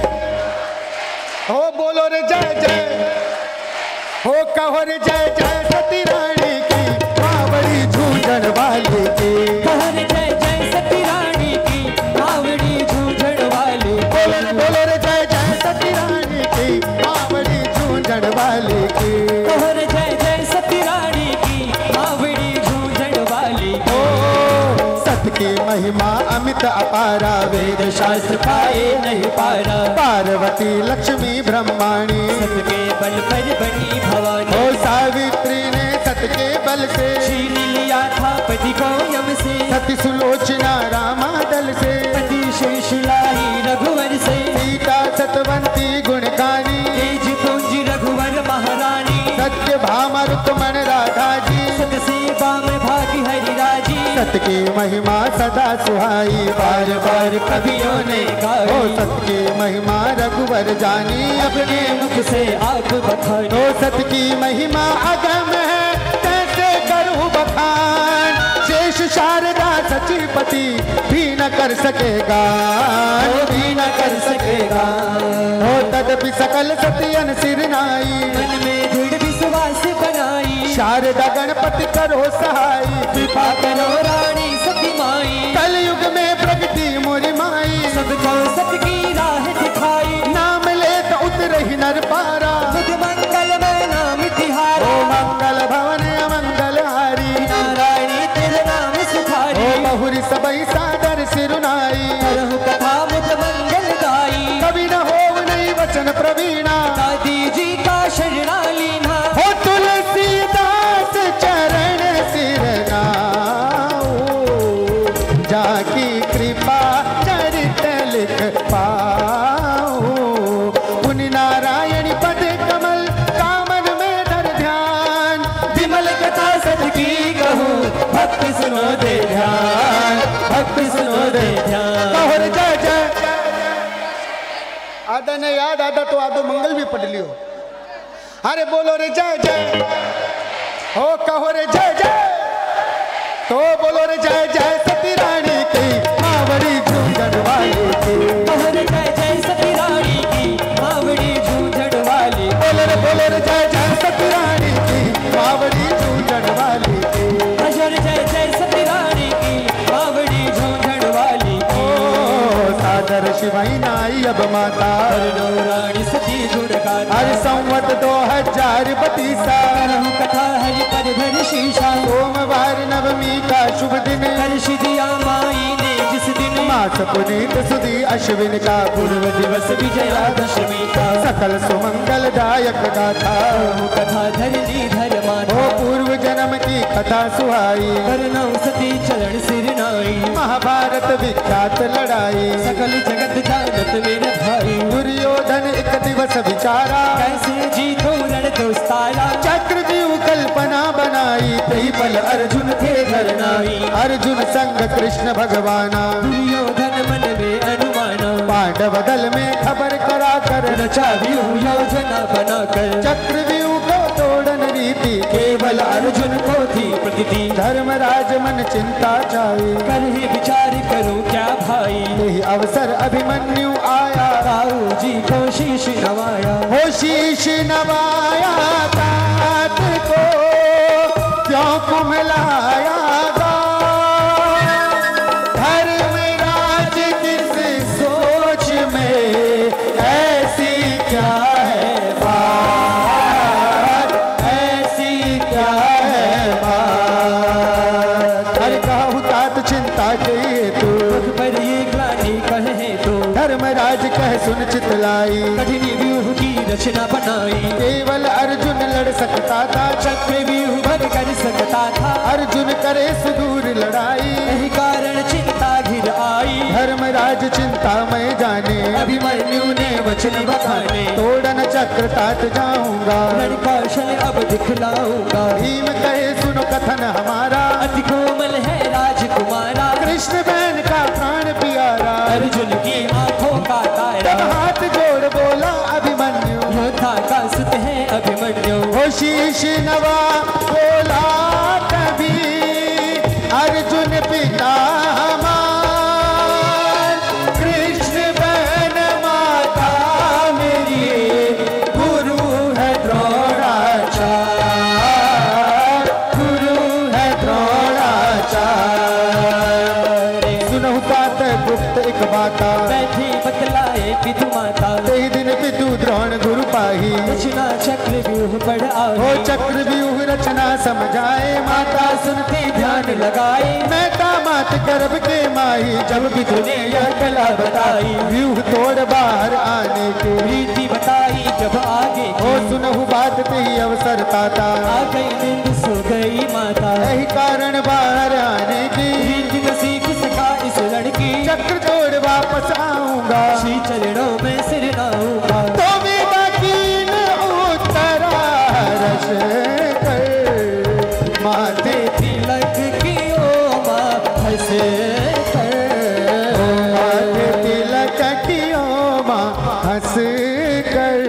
हो बोलो रे जय जय। हो कहो रे जय जय। सती रानी की बावड़ी झूझन वाली की। कहो रे जय जय सती रानी की बावड़ी झूझन वाली की। बोलो रे जय जय सती रानी की बावड़ी झूझन वाली की। कहो रे जय जय सती रानी की बावड़ी झूझन वाली की। सत की महिमा अमित अपारा, वेद शास्त्र पाए नहीं पारा। पार्वती लक्ष्मी ब्रह्माणी, सत के बल पर बनी भवानी। ओ सावित्री ने सत के बल से छीन लिया था पति को यम से। सती सुलोचना रामा दल से। पति शेष लाई रघुवर से। सीता सतवंती गुणगानी, तेज पुंज रघुवर महारानी। सत्य भामा रुक्मण राधा जी, सत सेवा में भागी हरि राजी। सत की महिमा सदा सुहाई, बार बार कवियों ने गाई। ओ सत की महिमा रघुवर जानी, अपने मुख से आप बखानी। ओ सत की महिमा अगम है, कैसे करूं बखान। शेष शारदा सचीपति भी न कर सकेगा, भी न कर सकेगा। हो तदपि सकल सतियन सिर नाई। मन में दृढ़ विश्वास बनाई। शारदा गणपति करो सहाय, कृपा करो रानी सती माई। कलयुग में प्रगति मोरी माई। सबको सत की राह दिखाई। नाम ले तो उतरहि नर पारा, बुध मंगल में नाम तिहारा। ओ मंगल भवन अमंगल हारी, नारायणी तेरे नाम सुधारी। ओ बहुरी सबई सादर सिरुनाई। करहु कथा मुद मंगल गाई। कभी न हो नहीं वचन प्रवीणा, दादी जी का शरणा लीना। हो तुलसीदास चरण सिर नाओ, जाकी कृपा चरित आधा ने याद, आधा तो आधो मंगल भी पढ़ लियो। अरे बोलो रे जय जय, हो कहो रे जय जय, तो बोलो रे जय जय सती रानी की मावड़ी झूझड़ वाली की। कहो रे जय जय सती रानी की मावड़ी झूझड़ वाली। बोलो रे जय जय सती रानी की मावड़ी झूझड़ वाली की। कहो रे जय जय सती रानी की मावड़ी झूझड़ वाली की। सादर शिवाई नाई अब माता रानी सती गुणगाता। हर संवत 2032 कथा हरि पद भर शीशा। सोमवार नवमी का शुभ दिन हर्ष दिया माई ने जिस दिन। मास पुनीत सुदी अश्विन का पूर्व दिवस विजयादशमी का। सकल सुमंगलदायक गाथा कथा धरनी धर्माता। हो पूर्व जन्म की कथा सुहाई। करनौ सती चरण सिर नाई। महाभारत विख्यात लड़ाई। सकल जगत जानत मेरे भाई। दुर्योधन एक दिवस विचारा। कैसे जीतो रण दोस्तारा। चक्रव्यूह कल्पना बनाई। तही पल अर्जुन थे धरनाई। अर्जुन संग कृष्ण भगवाना। दुर्योधन मन में अनुमाना। पांडव दल में खबर करा कर रचा व्यूह योजना बनाकर। चक्रव्यूह को तोड़न रीति केवल अर्जुन को थी प्रतीति। धर्मराज मन चिंता छाई। कर ही विचार करो क्या भाई। यही अवसर अभिमन्यु आया। ताऊ जी को शीश नवाया। हो शीश नवाया तात को क्यों कुम्हलाया गा। धर्मराज किस सोच में ऐसी क्या है बात, ऐसी क्या है बात। हर कहु तात चिंता के तू पर ये ग्लानि कहे तो। धर्मराज कह सुन चितलाई। कठिन व्यूह की रचना बनाई। केवल अर्जुन लड़ सकता था। चक्र व्यूह भर कर सकता था। अर्जुन करे सुदूर लड़ाई। यही कारण चिंता घिर आई। धर्मराज चिंता में जाने अभिमन्यु ने वचन बखाने। तोड़न चक्र तात जाऊंगा। रण कौशल अब दिखलाऊंगा। भीम कहे सुनो कथन हमारा। अति कोमल है राजकुमारा। कृष्ण बहन का प्राण प्यारा। अर्जुन की आंखों का तब तारा। हाथ जोड़ बोला अभिमन्यु। योद्धा का सुत है अभिमन्यु। हो शीश नवा बोला कभी अर्जुन पिता हमार। कृष्ण बहन माता मेरी गुरु है द्रोणाचार्य। गुरु है द्रोणाचार्य। सुनहु तात गुप्त एक बाता। बैठी बतलाए पितु माता। तेहि दिन पितु द्रोण गुरु पाही। रचना चक्र व्यूह पढ़ हो आई। चक्रव्यूह रचना समझाए। माता सुनते ध्यान लगाए। मैता मात गर्भ के माही। जब भी तूने यह कला बताई। व्यूह तोड़ बाहर आने की रीति बताई जब आगे हो की। सुनहु बात ते अवसर ताता। आ गई नींद सो गई माता। यही कारण बाहर आने की। रीति न सीख सका इस लड़की। चक्र तोड़ वापस आऊंगा। श्री चरणों में सिर नाऊंगा। तो वेदा कीन उत्तरा रस कर माते तिलक की ओ माँ हंसे कर। माते तिलक कियो माँ हंस कर।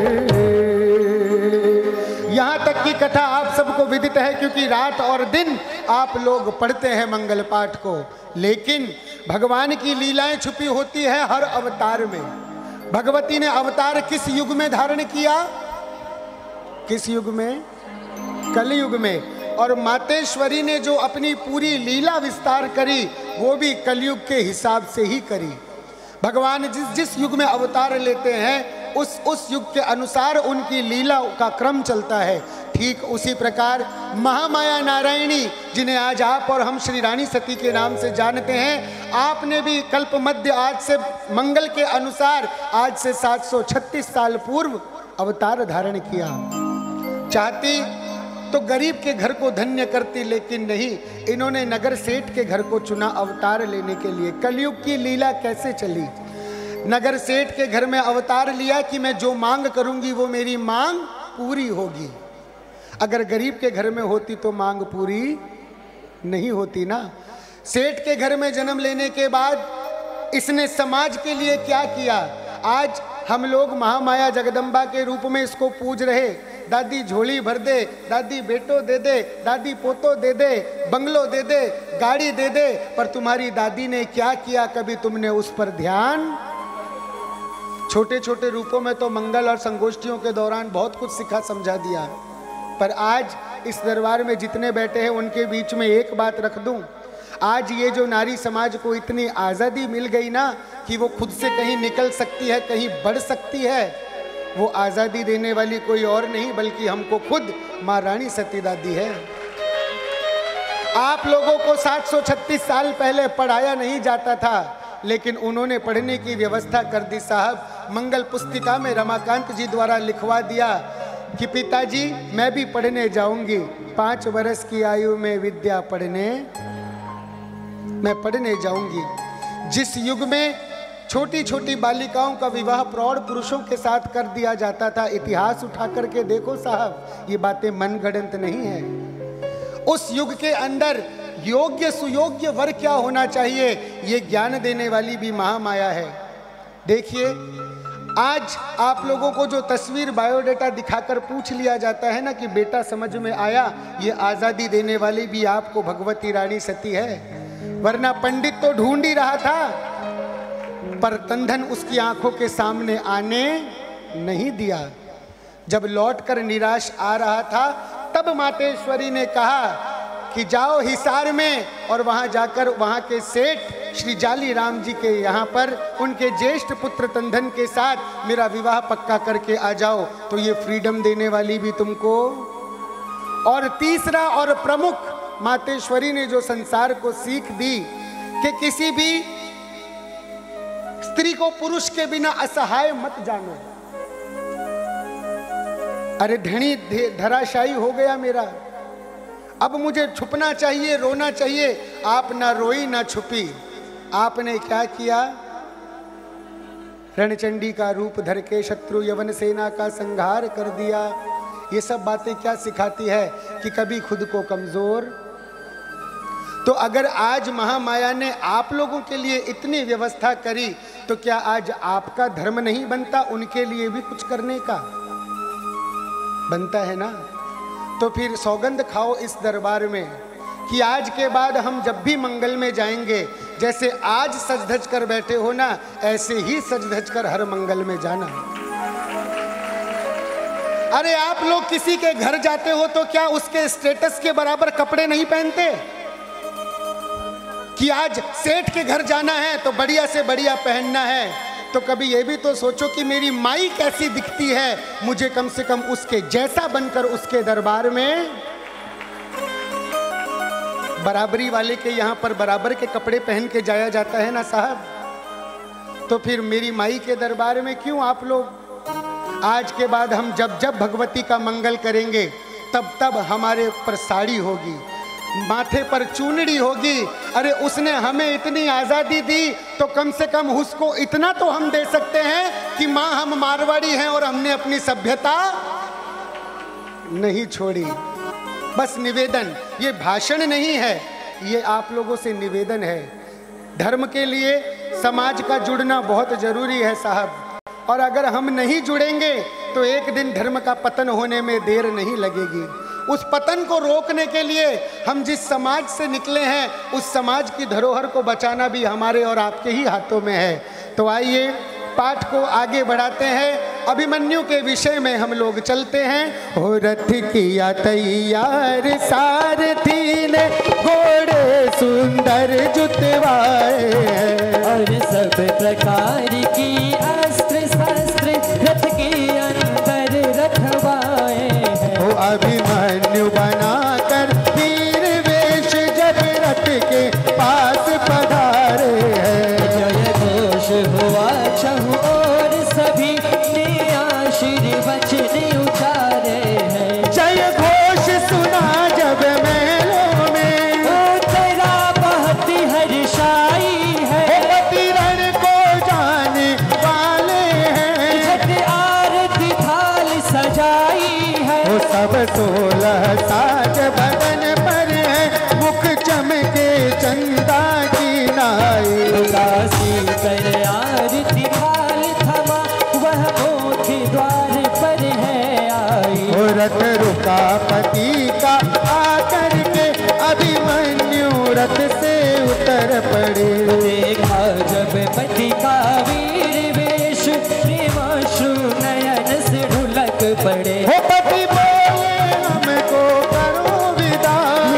यहाँ तक की कथा आप सबको विदित है क्योंकि रात और दिन आप लोग पढ़ते हैं मंगल पाठ को। लेकिन भगवान की लीलाएं छुपी होती है हर अवतार में। भगवती ने अवतार किस युग में धारण किया? किस युग में? कलयुग में। और मातेश्वरी ने जो अपनी पूरी लीला विस्तार करी वो भी कलयुग के हिसाब से ही करी। भगवान जिस जिस युग में अवतार लेते हैं उस युग के अनुसार उनकी लीला का क्रम चलता है। ठीक उसी प्रकार महामाया नारायणी जिन्हें आज आप और हम श्री रानी सती के नाम से जानते हैं, आपने भी कल्प मध्य आज से मंगल के अनुसार आज से 736 साल पूर्व अवतार धारण किया। चाहती तो गरीब के घर को धन्य करती, लेकिन नहीं, इन्होंने नगर सेठ के घर को चुना अवतार लेने के लिए। कलयुग की लीला कैसे चली? नगर सेठ के घर में अवतार लिया कि मैं जो मांग करूंगी वो मेरी मांग पूरी होगी। अगर गरीब के घर में होती तो मांग पूरी नहीं होती ना। सेठ के घर में जन्म लेने के बाद इसने समाज के लिए क्या किया? आज हम लोग महामाया जगदम्बा के रूप में इसको पूज रहे। दादी झोली भर दे, दादी बेटो दे दे, दादी पोतो दे दे, बंगलो दे दे, गाड़ी दे दे, पर तुम्हारी दादी ने क्या किया, कभी तुमने उस पर ध्यान? छोटे छोटे रूपों में तो मंगल और संगोष्ठियों के दौरान बहुत कुछ सिखा समझा दिया, पर आज इस दरबार में जितने बैठे हैं उनके बीच में एक बात रख दूं, आज ये जो नारी समाज को इतनी आज़ादी मिल गई ना कि वो खुद से कहीं निकल सकती है, कहीं बढ़ सकती है, वो आज़ादी देने वाली कोई और नहीं बल्कि हमको खुद माँ रानी सती दादी है। आप लोगों को 736 साल पहले पढ़ाया नहीं जाता था, लेकिन उन्होंने पढ़ने की व्यवस्था कर दी साहब। मंगल पुस्तिका में रमाकांत जी द्वारा लिखवा दिया कि पिताजी मैं भी पढ़ने जाऊंगी, 5 वर्ष की आयु में विद्या पढ़ने मैं पढ़ने जाऊंगी। जिस युग में छोटी छोटी बालिकाओं का विवाह प्रौढ़ पुरुषों के साथ कर दिया जाता था, इतिहास उठा करके देखो साहब, ये बातें मनगढ़ंत नहीं है। उस युग के अंदर योग्य सुयोग्य वर क्या होना चाहिए, ये ज्ञान देने वाली भी महामाया है। देखिए आज आप लोगों को जो तस्वीर बायोडाटा दिखाकर पूछ लिया जाता है ना कि बेटा समझ में आया, ये आज़ादी देने वाली भी आपको भगवती रानी सती है। वरना पंडित तो ढूंढ ही रहा था, पर तंधन उसकी आंखों के सामने आने नहीं दिया। जब लौटकर निराश आ रहा था, तब मातेश्वरी ने कहा कि जाओ हिसार में और वहां जाकर वहां के सेठ श्री जाली राम जी के यहाँ पर उनके ज्येष्ठ पुत्र तंधन के साथ मेरा विवाह पक्का करके आ जाओ, तो ये फ्रीडम देने वाली भी तुमको। और तीसरा और प्रमुख, मातेश्वरी ने जो संसार को सीख दी कि किसी भी स्त्री को पुरुष के बिना असहाय मत जानो। अरे धनी धराशायी हो गया मेरा, अब मुझे छुपना चाहिए, रोना चाहिए। आप ना रोई ना छुपी, आपने क्या किया, रणचंडी का रूप धर के शत्रु यवन सेना का संहार कर दिया। ये सब बातें क्या सिखाती है कि कभी खुद को कमजोर। तो अगर आज महामाया ने आप लोगों के लिए इतनी व्यवस्था करी, तो क्या आज आपका धर्म नहीं बनता उनके लिए भी कुछ करने का? बनता है ना। तो फिर सौगंध खाओ इस दरबार में कि आज के बाद हम जब भी मंगल में जाएंगे, जैसे आज सज धज कर बैठे हो ना, ऐसे ही सज धज कर हर मंगल में जाना। अरे आप लोग किसी के घर जाते हो तो क्या उसके स्टेटस के बराबर कपड़े नहीं पहनते? कि आज सेठ के घर जाना है तो बढ़िया से बढ़िया पहनना है, तो कभी ये भी तो सोचो कि मेरी माई कैसी दिखती है, मुझे कम से कम उसके जैसा बनकर उसके दरबार में। बराबरी वाले के यहाँ पर बराबर के कपड़े पहन के जाया जाता है ना साहब। तो फिर मेरी माई के दरबार में क्यों आप लोग? आज के बाद हम जब जब भगवती का मंगल करेंगे, तब तब हमारे ऊपर साड़ी होगी, माथे पर चूनड़ी होगी। अरे उसने हमें इतनी आज़ादी दी, तो कम से कम उसको इतना तो हम दे सकते हैं कि माँ हम मारवाड़ी हैं और हमने अपनी सभ्यता नहीं छोड़ी। बस निवेदन, ये भाषण नहीं है, ये आप लोगों से निवेदन है। धर्म के लिए समाज का जुड़ना बहुत जरूरी है साहब, और अगर हम नहीं जुड़ेंगे तो एक दिन धर्म का पतन होने में देर नहीं लगेगी। उस पतन को रोकने के लिए हम जिस समाज से निकले हैं, उस समाज की धरोहर को बचाना भी हमारे और आपके ही हाथों में है। तो आइए पाठ को आगे बढ़ाते हैं। अभिमन्यु के विषय में हम लोग चलते हैं। हो रथ किया तैयार सारथी ने, घोड़े सुंदर जुतवाए हैं, और सब प्रकार की अस्त्र शस्त्र रथ के अंदर रखवाए हैं। हो अभिमन्यु बनाकर वीर वेश जब रथ के पास पधारे हैं। जय घोष हुआ चहु और सभी ने आशीर्वचन उचारे हैं। जय घोष सुना जब मेलों में, तेरा बहुत हर्षाई है, रण को जाने वाले हैं। छठ आरती थाल सजाई है, वो सब 16 साज बदन पर है, मुख चमके चंदा की नाई। उदासी कर आरती थाल थमा, वह रथ रुका पति का आकर के अभिमन्यु रथ से उतर पड़े। देखा जब पति का वीर वेश प्रेमाश्रु नयन से ढुलक पड़े। हो पति बोले हमको करो विदा,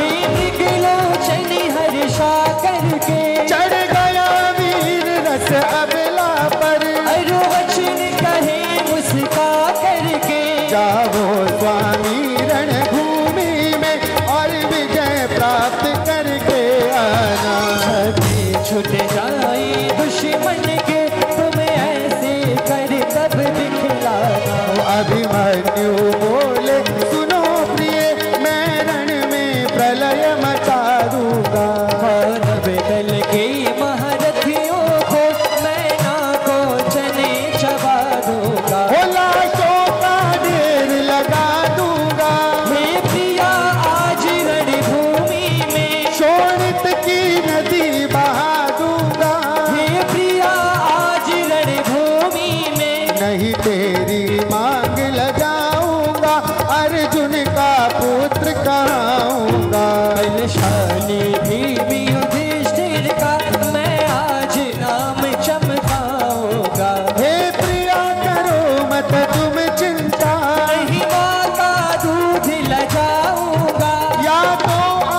मृगलोचन हर्षा करके चढ़ गया वीर रस अबला पर। अरु वचन कहे मुस्का करके जाओ स्वामी रणभूमि में और विजय प्राप्त करके आना। छठे छुट जाए दुश्मन के तुम्हें ऐसे कर कब दिखलाना। अभिमन्यु बोले सुनो प्रिय मैं रण में प्रलय मचा दूंगा। मानव दल के महारथियों को मैं नाको चने चबा दूंगा। हो लाशों का ढेर लगा दूंगा। मैं प्रिया आज रणभूमि में शोणित की नदी बहा दूंगा। मैं प्रिया आज रणभूमि में नहीं तेरी मांग लगाऊंगा, अर्जुन का पुत्र कहूंगा। बलशाली भीम युधिष्ठिर का मैं आज नाम चमकाऊंगा। हे प्रिया करो मत तुम चिंता, नहीं माँ का दूध लजाऊंगा। या तो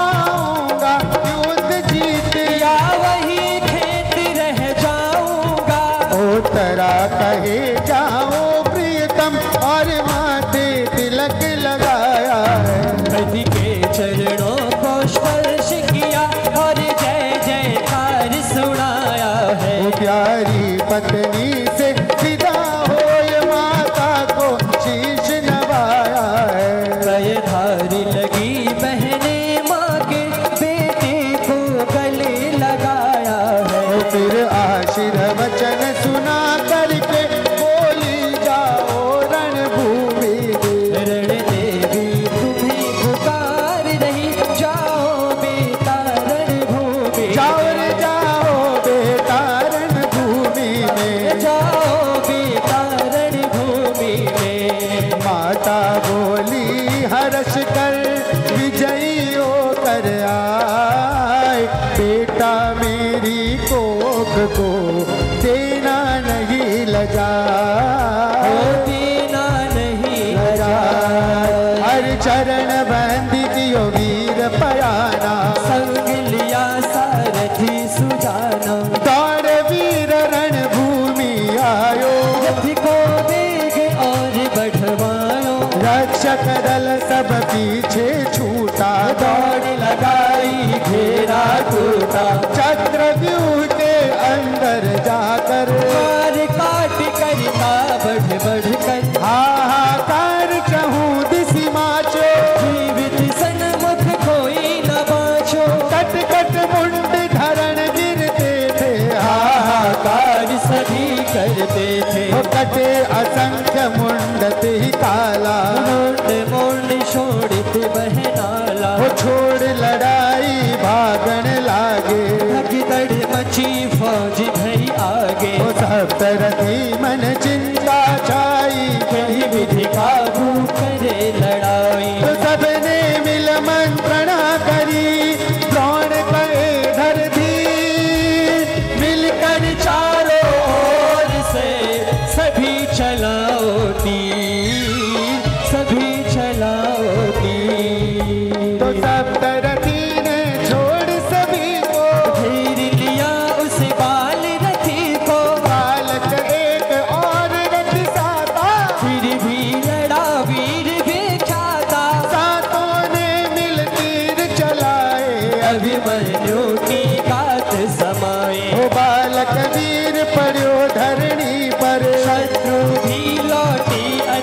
आऊंगा युद्ध जीत, या वही खेत रह जाऊंगा। उत्तरा कहे जाओ प्रियतम और माथे तिलक लगाया है। पति के चरणों को स्पर्श किया और जय जयकार सुनाया है। वो प्यारी पत्नी से विदा होए माता को शीश नवाया है। गयधारी लगी बहने माँ के बेटे को गले लगाया है। फिर आशीर्वचन सुना करके बोली जाओ रणभूमि में। रण देवी तुम्हें पुकार रही जाओ बेटा रणभूमि। जाओ रे जाओ बेटा रणभूमि में। जाओ बेटा रणभूमि में। माता बोली हर्ष कर विजयी होकर आए। बेटा मेरी कोख को देना नहीं लजाए। देना नहीं लजाए। हर चरण बंदी दियो वीर पयाना। संग लिया सारथी सुजाना। दौड़ वीर रणभूमि आयो। रथ को वेग और बढ़वायो। रक्षक दल सब पीछे छूटा। दौड़ लगाई घेरा टूटा। चक्रव्यूह के अंदर जाकर मार काट करता बढ़ बढ़ कर। हाहाकार चहूँ दिशि माचो। जीवित सन्मुख कोई न बाँचो। कट कट मुंड धरण गिरते थे। हाहाकार सभी करते थे। वो कटे असंख्य मुंड ते काला। मुंड मुंड छोड़ित बहनाला। वो छोड़ लड़ाई भागण लागे। भगदड़ मची फौज भई आगे। वो सब तरती मन चिंता छाई। कहीं विधि काबू करे लड़ाई। तो सबने मिल मंत्रणा करी। द्रोण कहे धर धीर। मिलकर चारों ओर से सभी चलाओ तीर। सभी चलाओ तीर। तो सब तरती ने छोड़ सभी को। धीर लिया उस बाल रथी को। बालक एक और रथ साता। फिर भी लड़ा वीर विख्याता। सातों ने मिल तीर चलाए। अभिमन्यु की गात समाए। वो बालक वीर पड़ो धरणी पर। शत्रु भी लौटी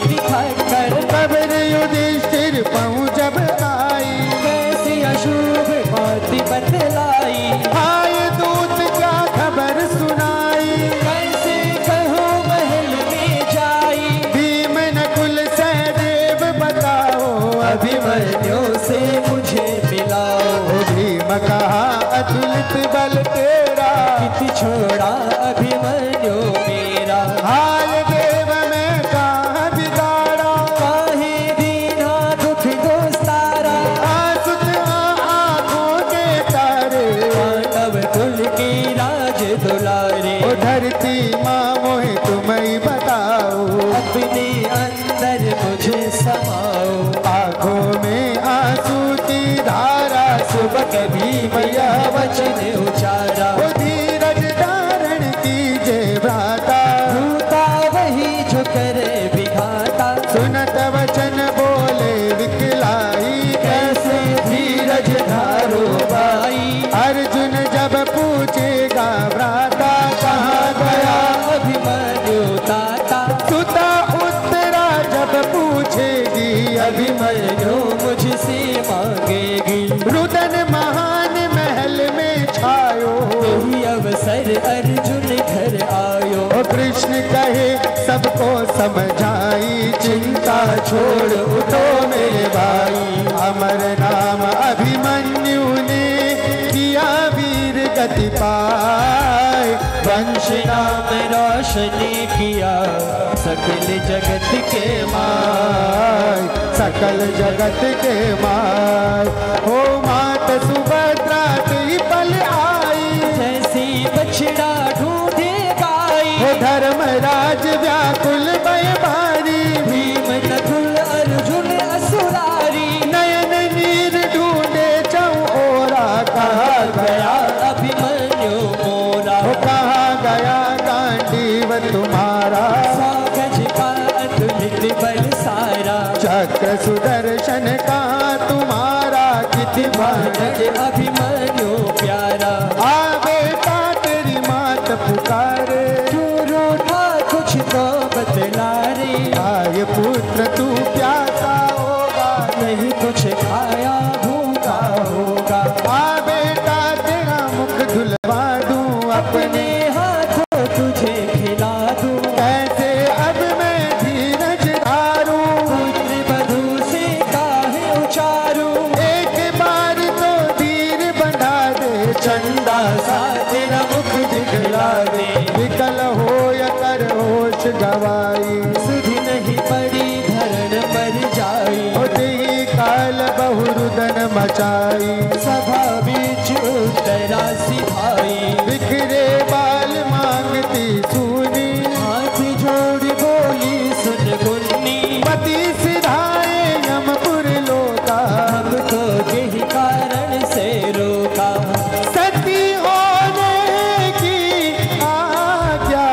समझाई, चिंता छोड़ उठो मेरे भाई। अमर नाम अभिमन्यु ने किया वीर गति पाए, वंश नाम रोशनी किया सकल जगत के माय, सकल जगत के माय। हो मात सुभद्रा तेरी पल आई, जैसी बछड़ा ढूंढे गाई। हो धर्मराज व्याकुल भय भारी, भीम नकुल अर्जुन असुरारी। नयन नीर ढूंढे चौरा, कहा गया अभिमन्यु मोरा। हो कहा गया गांडीव तुम्हारा, गज का अतुलित बल सारा। चक्र सुदर्शन का तुम्हारा, किति गज अभिमन्यु प्यारा। आ बेटा तेरी मात पुकारे, चूरू था कुछ तो बतला रे। आए पुत्र तू प्यासा होगा, नहीं कुछ खाया भूखा होगा। आ बेटा तेरा मुख धुलवा दूं, अपने हाथों तुझे खिला दूं। कैसे अब मैं धीरज धारूं, पुत्र बधू से काहे उचारूं। एक बार तो धीर बढ़ा दे, चंदा सा तेरा मुख दिखला दे। विकल हो या कर होश गवाई, सुधि नहीं पड़ी धरण पर जाई। ही काल बहुरुदन मचाई, सभा बीच उत्तरा सिधाई। बिखरे बाल मांगती सुनी, हाथ जोड़ बोली सुन गुन्नी। पति सिधाए यमपुर लोका, हमको यही कारण से रोका। सती होने की आज्ञा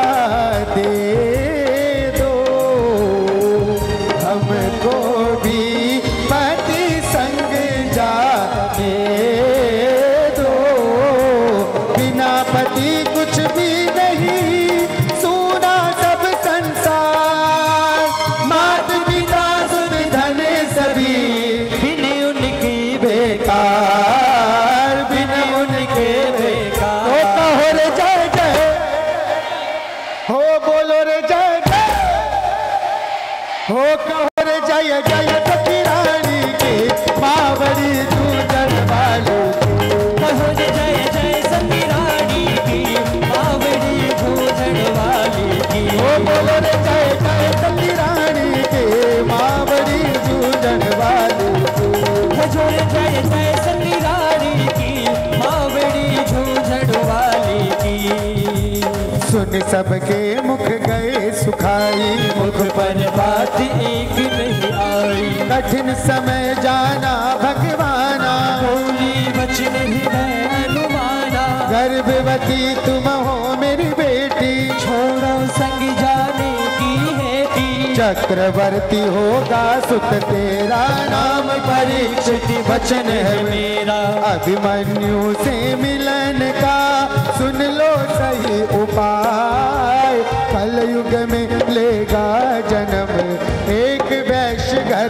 दे दो, हमको भी पति संग जाने दो। बिना पति कुछ भी नहीं, सूना सब संसार। मात पिता सुध धन सभी, बिन उनकी बेकार, बिन उनके बेकार। हो कहो रे जय जय, हो बोलो रे जय जय, हो कहो रे जय जय सखी रानी के, मावड़ी दूजन वालों की। कहो रे जय जय सती रानी की, मावड़ी भूषण वाली की। हो बोलो रे जय जय सखी रानी के, मावड़ी दूजन वालों की। भजो रे जय जय सती रानी की, मावड़ी झूझड़ वाली की। सुन सबके मुख गए सुखाई, मुख पर बात एक नहीं आई। कठिन समय जाना भगवाना, बोली वचन ही मैं अनुमाना। गर्भवती तुम हो मेरी बेटी, छोड़ो संग जाने की है की। चक्रवर्ती होगा सुत तेरा, नाम परीक्षित वचन है मेरा। अभिमन्यु से मिलन का सुन लो सही उपाय। कलयुग में लेगा जन्म एक वैश्य घर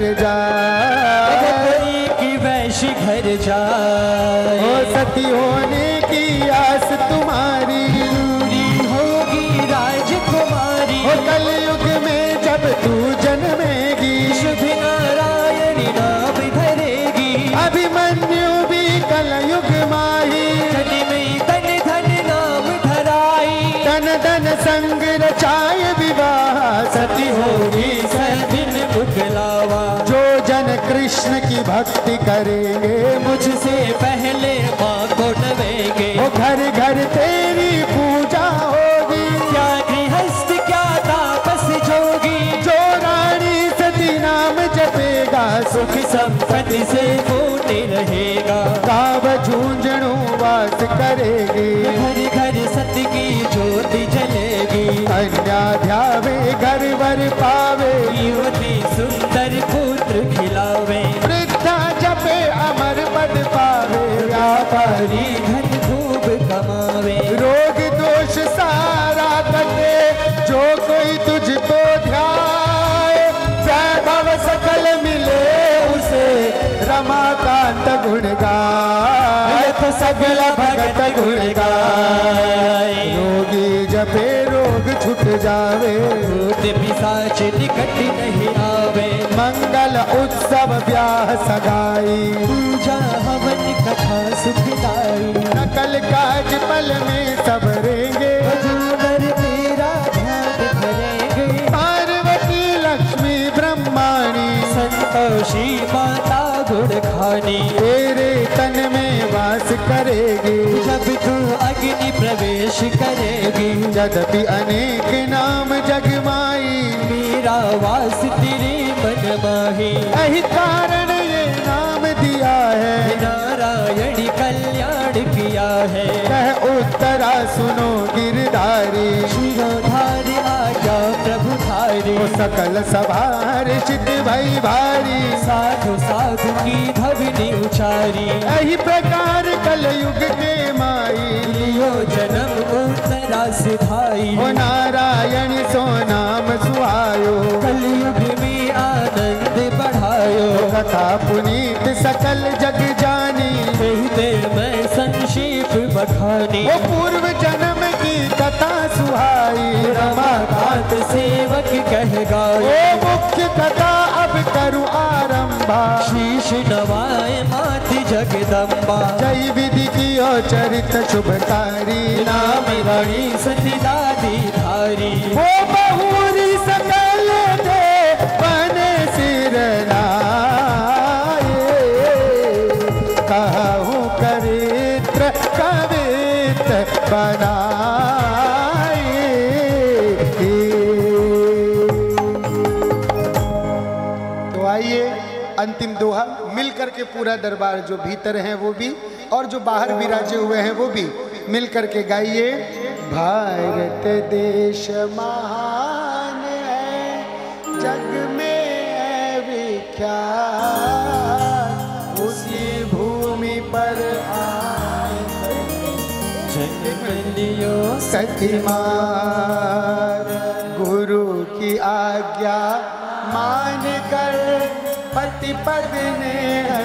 जाए, एक वैश्य घर जाए। हो सती होने की आस तुम्हारी, पूरी होगी राजकुमारी। हो कलयुग में जब तू जन्मेगी, शुभ नारायणी नाम धरेगी। अभिमन्यु भी कलयुग माही, धन में धन धन नाम धराई। धन धन संग रचाए विवाह, सती होगी सदिन बुकलावा। जो जन कृष्ण की भक्ति करेंगे, मुझसे पहले माँ को नवेंगे। वो घर घर तेरी पूजा होगी। क्या गृहस्थ क्या तापस जोगी। जो रानी सती नाम जपेगा, सुख संपत्ति से फूटे रहेगा। गाव झूंझणु वास करेगी, घर घर सत्य की ज्योति जलेगी। कन्या ध्यावे घर वर पावे, युवती सुंदर पुत्र खिलावे। वृद्धा जपे अमर पद पावे, व्यापारी धन खूब कमावे। रोग दोष सारा कटे, जो कोई तुझको ध्याए। वैभव सकल मिले उसे, रमाकांत गुण गाए। सकल भगत गुण गाए। योगी जपे रोग छुट जावे, भूत पिशाच निकट नहीं आवे। मंगल उत्सव ब्याह सगाई, पूजा हवन कथा सुखदाई। नकल काज पल में सबरेंगे, झूमर तेरा ध्यान धरेंगे। पार्वती लक्ष्मी ब्रह्माणी, संतोषी माता गुड़ खानी। तेरे तन में वास करेगी, जब तू अग्नि प्रवेश करेगी। यद्यपि अनेक नाम जगमाई, मेरा वास तेरे मन माही। यही कारण ये नाम दिया है, नारायणी कल्याण किया है। कह उत्तरा सुनो गिरधारी, शिरोधारी आजा प्रभु धारी। वो सकल सवार चित भई भारी, साधु साधु की धवनी उचारी। यही प्रकार कलयुग के माई, लियो जन्म उत्तरा सिधाई। ओ नारायण सो नाम सुहायो, कलयुग में आनंद बढ़ायो। कथा पुनीत सकल जग जानी, कहते मैं संक्षेप बखानी। वो पूर्व जन्म की कथा सुहाई, रमाकांत सेवक कह गाए। ओ मुख्य कथा अब करूं आरंभा, शीश नवाए मात जगदम्बा। जय विधि की ओ चरित शुभकारी, नाम रानी सती दादी धारी। वो बहुरी सकल दे बने सिर नाये, कहूँ करित्र कवित्र बनाए। तो आइए अंतिम दोहा मिल करके पूरा दरबार, जो भीतर हैं वो भी और जो बाहर विराजे हुए हैं वो भी मिल करके गाइए। भारत देश महान है, जग में है विख्यात, उसी भूमि पर आए जन्म लियो सतीमार, गुरु की आज्ञा मान कर पति पत्नी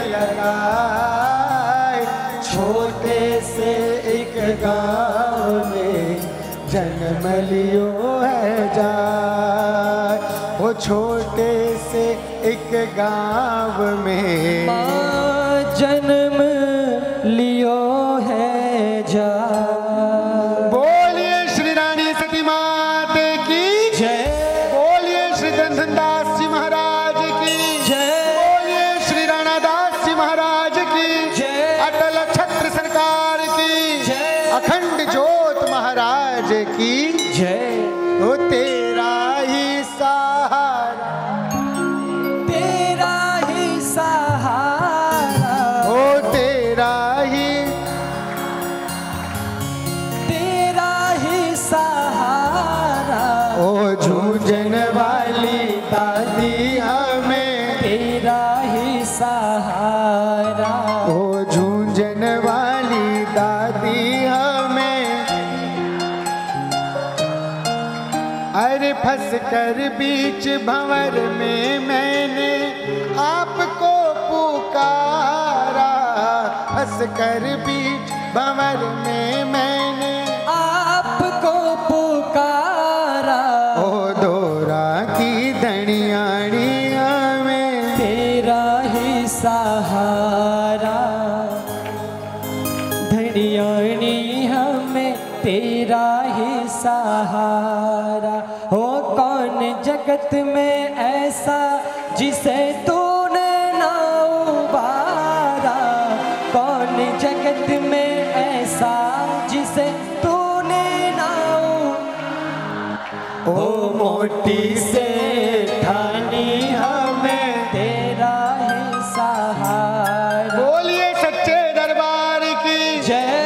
लगाए, छोटे से एक गाँव में जन्म लियो है जाए। वो छोटे से एक गाँव में जन्म लियो है जा। बोलिए श्री रानी सती माता की जय। बोलिए श्री धनधनदास जी महाराज की जय। बोलिए श्री राणा दास जी महाराज की जय। अटल छत्र सरकार की जय। अखंड ज्योत महाराज की जय। ओ तेरा ही सहारा, तेरा ही सहारा। ओ तेरा ही सहारा। ओ झूझन वाली दादी हमें, तेरा ही सहारा। ओ झूझन वाली दादी हमें, अरे फंस कर बीच भंवर में मैंने आपको पुकारा, फंस कर बीच भंवर में मैंने आपको पुकारा। ओ दोरा की धनियाणी हमें, तेरा ही सहारा। धनियानी हमें तेरा ही सहारा। हो कौन जगत में ऐसा जिसे तूने ना उबारा। कौन जगत में ऐसा जिसे तूने ना ओ मोटी से ठानी हमें, तेरा ही सहारा। बोलिए सच्चे दरबार की जय।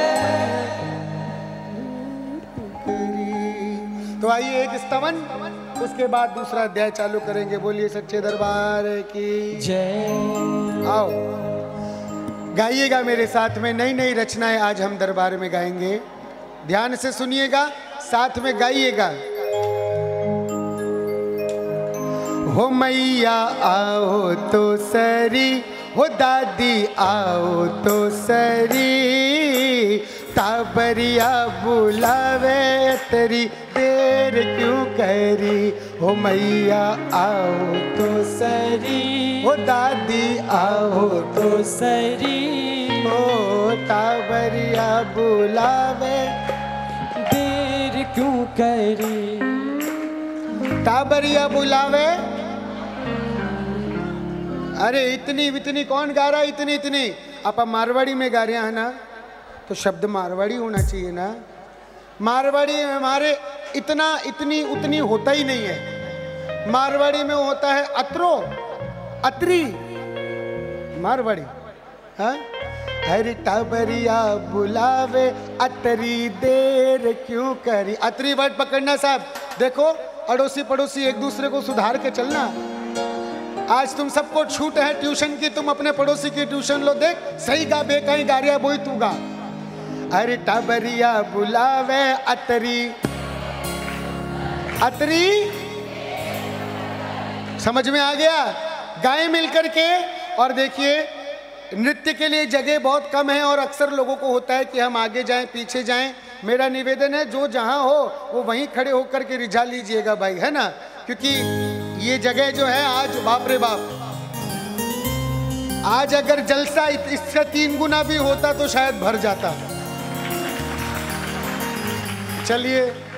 तो आइए एक स्तवन, उसके बाद दूसरा अध्याय चालू करेंगे। बोलिए सच्चे दरबार की जय। आओ गाइएगा मेरे साथ में, नई नई रचनाएं आज हम दरबार में गाएंगे। ध्यान से सुनिएगा, साथ में गाइएगा। हो मैया आओ तो सरी, हो दादी आओ तो सरी, टाबरिया बुलावे तेरी देर क्यों करी, हो मैया आओ तो सरी, हो दादी आओ तो सरी, हो टाबरिया बुलावे देर क्यों करी, टाबरिया बुलावे। अरे इतनी इतनी कौन गा रहा है, इतनी इतनी आप मारवाड़ी में गा रहे हैं ना, तो शब्द मारवाड़ी होना चाहिए ना। मारवाड़ी में हमारे इतना इतनी उतनी होता ही नहीं है। मारवाड़ी में होता है अतरो अतरी, मारवाड़ी। हाँ, हरी टाबरिया बुलावे अतरी देर क्यों करी। अतरी वर्ड पकड़ना साहब, देखो अड़ोसी पड़ोसी एक दूसरे को सुधार के चलना। आज तुम सबको छूट है ट्यूशन की, तुम अपने पड़ोसी की ट्यूशन लो, देख सही गा बे कहीं गा रिया बोई तू गा। अरे टाबरिया बुलावे अतरी, अतरी समझ में आ गया। गाएं मिलकर के। और देखिए नृत्य के लिए जगह बहुत कम है और अक्सर लोगों को होता है कि हम आगे जाएं पीछे जाएं। मेरा निवेदन है जो जहां हो वो वहीं खड़े होकर के रिझा लीजिएगा भाई, है ना, क्योंकि ये जगह जो है आज बाप रे बाप, आज अगर जलसा इससे 3 गुना भी होता तो शायद भर जाता। चलिए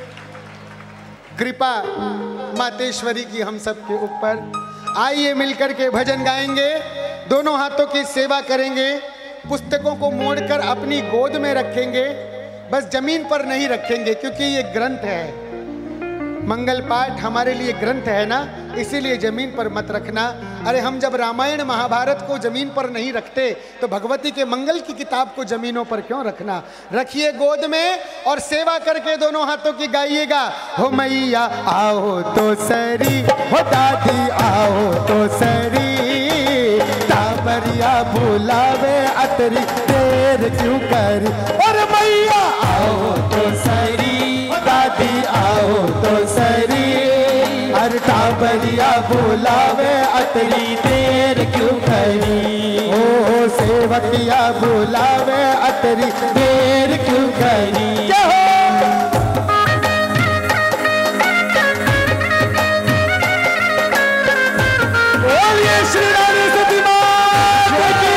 कृपा मातेश्वरी की हम सब के ऊपर। आइए मिलकर के भजन गाएंगे, दोनों हाथों की सेवा करेंगे, पुस्तकों को मोड़कर अपनी गोद में रखेंगे, बस जमीन पर नहीं रखेंगे क्योंकि ये ग्रंथ है। मंगल पाठ हमारे लिए ग्रंथ है ना, इसीलिए जमीन पर मत रखना। अरे हम जब रामायण महाभारत को जमीन पर नहीं रखते तो भगवती के मंगल की किताब को जमीनों पर क्यों रखना। रखिए गोद में और सेवा करके दोनों हाथों की गाइएगा। हो मैया आओ तो सरी, हो दादी आओ तो सरी, टाबरिया बुलावे अतरी देर क्यों करी। और मैया आओ तो सरी, दादी आओ तो सरी, हर टाबरिया बुलावे अतरी देर क्यों करी। ओ सेवकिया बुलावे अतरी देर क्यों करी। क्या हो बोलिए श्री रानी सती मां की।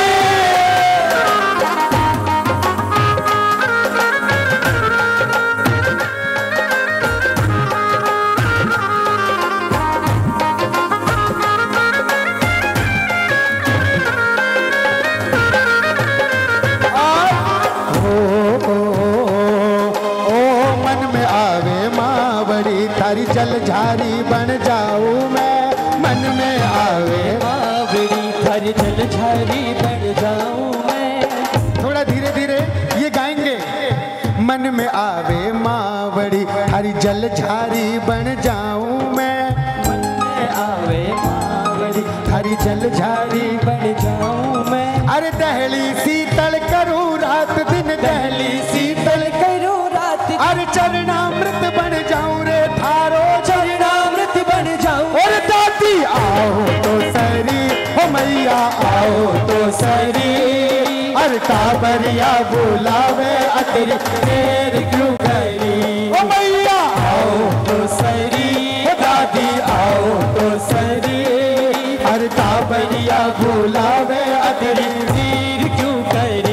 थारी जलझारी बन जाऊं मैं, मन में आवे मावड़ी थारी जलझारी बन जाऊं मैं। थोड़ा धीरे धीरे ये गाएंगे। मन में आवे मावड़ी थारी जलझारी बन जाऊं मैं, मन में आवे मावड़ी थारी जलझारी बन जाऊं मैं। अरे दहली शीतल करूं रात दिन, दहली शीतल करूं रात, अरे चरणामृत बन जाऊं रे थारो, चरणामृत बन जाऊं। और दादी आओ तो सरी, हो मैया आओ तो सरी, अरे टाबरिया बुलावे अतरी देर क्यों करी। ओ मैया आओ तो सरी, हो दादी आओ तो सरी, अरे टाबरिया बुलावे अतरी देर क्यों करी।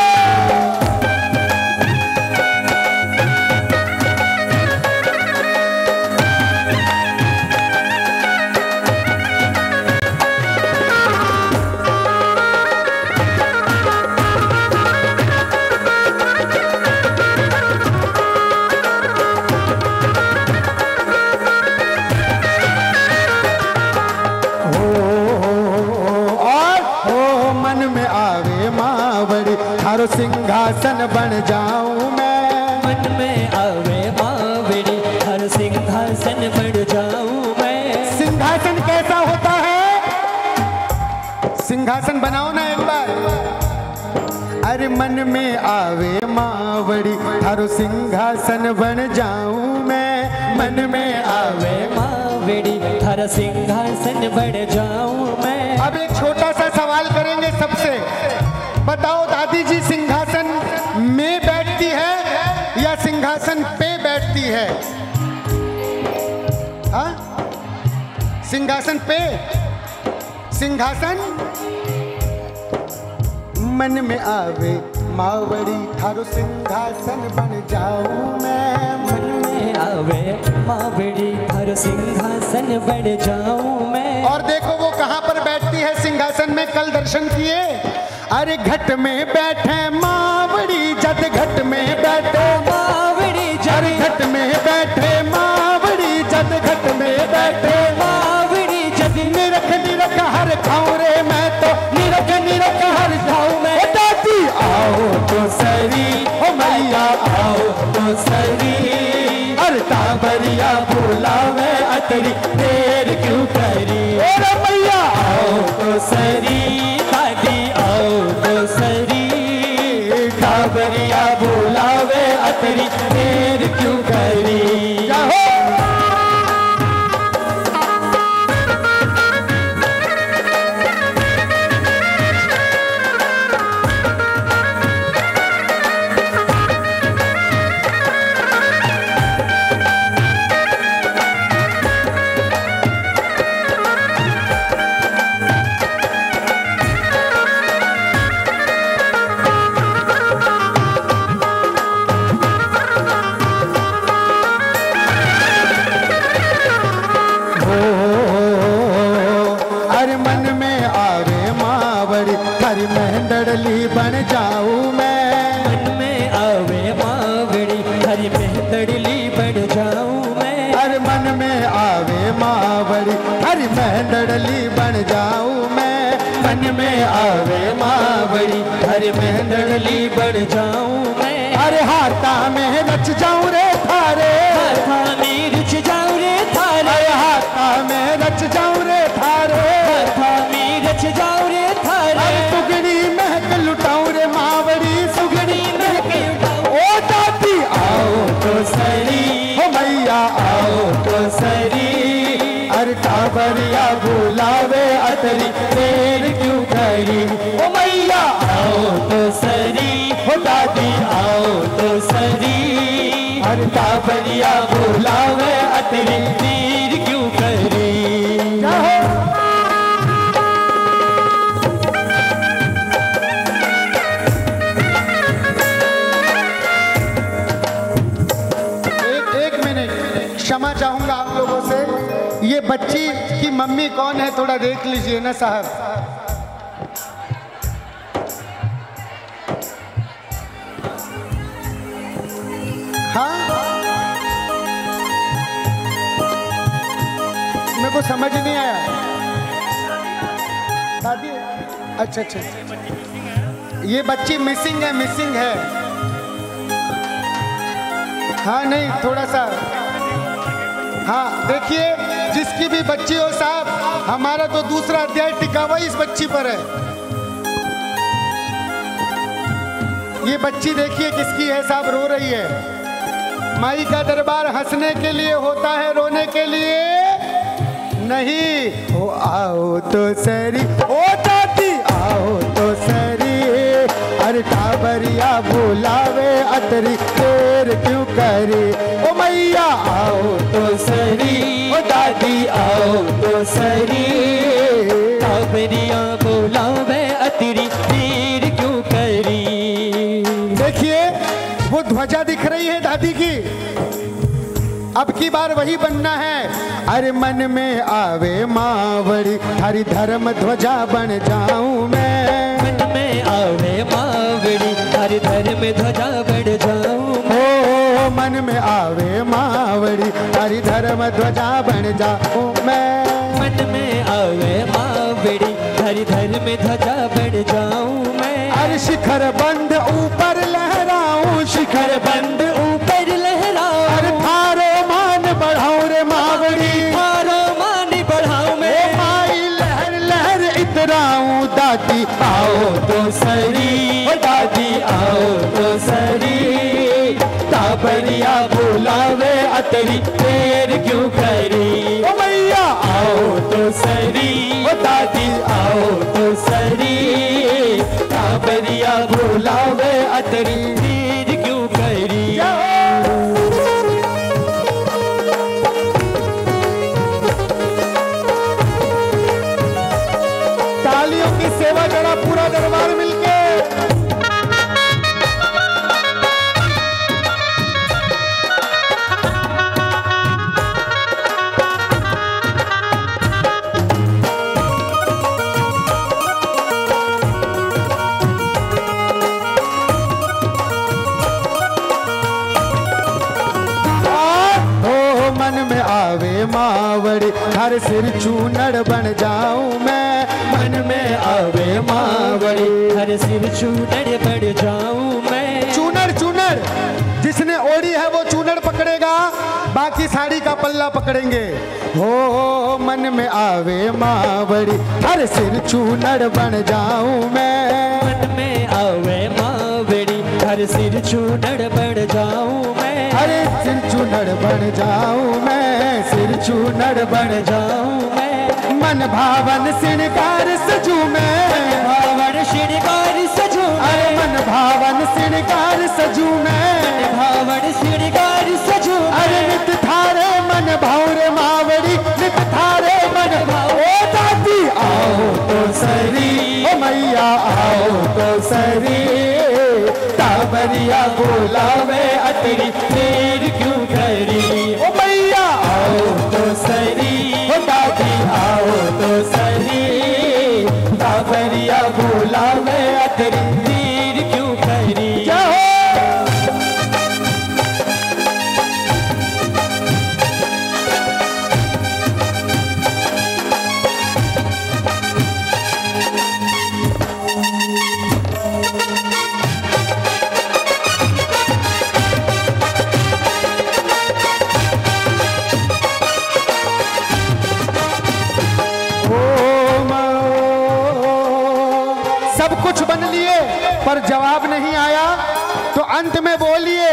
थारो सिंहासन बन जाऊं मैं, मन में आवे मावड़ी हर सिंहासन बन जाऊं मैं। सिंहासन कैसा होता है, सिंहासन बनाओ ना एक बार। अरे मन में आवे मावड़ी थारो सिंहासन बन जाऊं मैं, मन में आवे मावड़ी हर सिंहासन बन जाऊं मैं। अब एक छोटा सा सवाल करेंगे सबसे, बताओ दादी जी सिंहासन में बैठती है है? हाँ, सिंहासन पे, सिंहासन मन में आवे मावड़ी थारो सिंहासन बन जाऊं मैं। मन में आवे मावड़ी थारो सिंहासन बन जाऊं मैं। और देखो वो कहाँ पर बैठती है सिंहासन में, कल दर्शन किए। अरे घट में बैठे मावड़ी, जद घट में बैठे मावड़ी, जद घट में बैठे मावड़ी, जद घट में बैठे मावड़ी, जद निरख निरख हर खाऊं रे मैं तो, निरख निरख हर खाऊं मैं। दादी आओ तो सरी, ओ मैया आओ तो सरी, अरे ताबरिया बुलावे अतरी, देर क्यों करी? अरे मैया आओ तो सरी, दादी आओ तो सरी, ताबरिया बुलावे अतरी, देर क्यों करी? जाओ मेहंदड़ली बन जाऊं मैं। मन में आवे मावड़ी हरी मेहंदड़ली बन जाऊं मैं। अरे मन में आवे मावड़ी हरी मेहंदड़ली बन जाऊं मैं। मन में आवे मावड़ी हरी मेहंदड़ली बन जाऊं मैं। अरे हाथा में रच जाऊं रे थारे, हाथा में रच जाऊं रे थारे, अरे हाथा में रच जाऊं रे थारे, हाथा में रच जाऊं रे थारे। सुगड़ी महक लुटाऊं रे मावड़ी, सुगड़ी महक लुटाऊं। ओ दादी आओ तो सरी, ओ मैया आओ तो सरी, अरे टाबरिया बुलावे अतरी, देर क्यों करी? ओ मैया आओ तो सरी, ओ दादी आओ तो सरी, अरे टाबरिया बुलावे अतरी, देर क्यों करी? क्षमा चाहूंगा आप लोगों से, ये बच्ची की मम्मी कौन है थोड़ा देख लीजिए ना साहब। हाँ, मेरे को समझ नहीं आया। दादी अच्छा अच्छा, ये बच्ची मिसिंग है, मिसिंग है। हाँ नहीं थोड़ा सा, हाँ देखिए जिसकी भी बच्ची हो साहब, हमारा तो दूसरा अध्याय टिका हुआ इस बच्ची पर है। ये बच्ची देखिए किसकी है साहब, रो रही है। माई का दरबार हंसने के लिए होता है, रोने के लिए नहीं। ओ आओ तो सरी, ओ दादी आओ तो सरी, अरे टाबरिया बुलावे अतरी, देर क्यों करी? ओ मैया आओ तो सरी, ओ दादी आओ तो सरी, टाबरिया बुलावे अतरी, देर क्यों करी? देखिए वो ध्वजा दिख रही है दादी की, अब की बार वही बनना है। अरे मन में आवे मावड़ी हरि धर्म ध्वजा बन जाऊं मैं। मन में आवे मावड़ी हरि धर्म ध्वजा बन जाऊं मैं। ओ मन में आवे मावड़ी हरि धर्म ध्वजा बन जाऊं मैं। मन में आवे मावड़ी हरि धर्म ध्वजा बन जाऊं मैं। अरे शिखर बंद ऊपर लहराऊं, शिखर बंद ऊपर लहराऊं, अरे थारो मान बढ़ाऊं रे मावड़ी, थारो मान बढ़ाऊं मैं। माई लहर लहर इतराऊं, दादी आओ तो सरी, दादी आओ तो सरी, टाबरिया बुलावे अतरी, देर क्यों करी? ओ मैया आओ तो सरी, ओ दादी आओ तो सरी, टाबरिया बुलावे अतरी, देर क्यों करी? की सेवा जरा पूरा दरबार मिलके। आवे मावड़ी हर सिर चूनड़ बन जाऊं मैं, मन में आवे मावड़ी हर सिर चूनड़ बन जाऊं मैं। चूनड़ चूनड़ जिसने ओढ़ी है वो चूनड़ पकड़ेगा, बाकी साड़ी का पल्ला पकड़ेंगे। हो मन में आवे मावड़ी हर सिर चूनड़ बन जाऊं मैं, मन में आवे मावड़ी हर सिर चूनड़ बन जाऊं मैं। अरे सिर चूनड़ बन जाऊं मैं, सिर चूनड़ बन जाऊं मैं। मन भावन श्रृंगार सजू मैं, भावन श्रृंगार सजू मैं। अरे मन भावन श्रृंगार सजू मैं, भावन श्रृंगार सजू मैं। अरे नित थारे मन भावरे मावड़ी, नित थारे मन भाव। ओ दादी आओ तो सरी, ओ मैया आओ तो सरी, ताबरिया बोलावे अतरी देर क्यों करी। ओ मैया आओ तो सरी, ओ दादी आओ तो सही। ताबरिया बोलावे अतरी देर क्यों करी। क्या हो कुछ बन लिए पर जवाब नहीं आया, तो अंत में बोलिए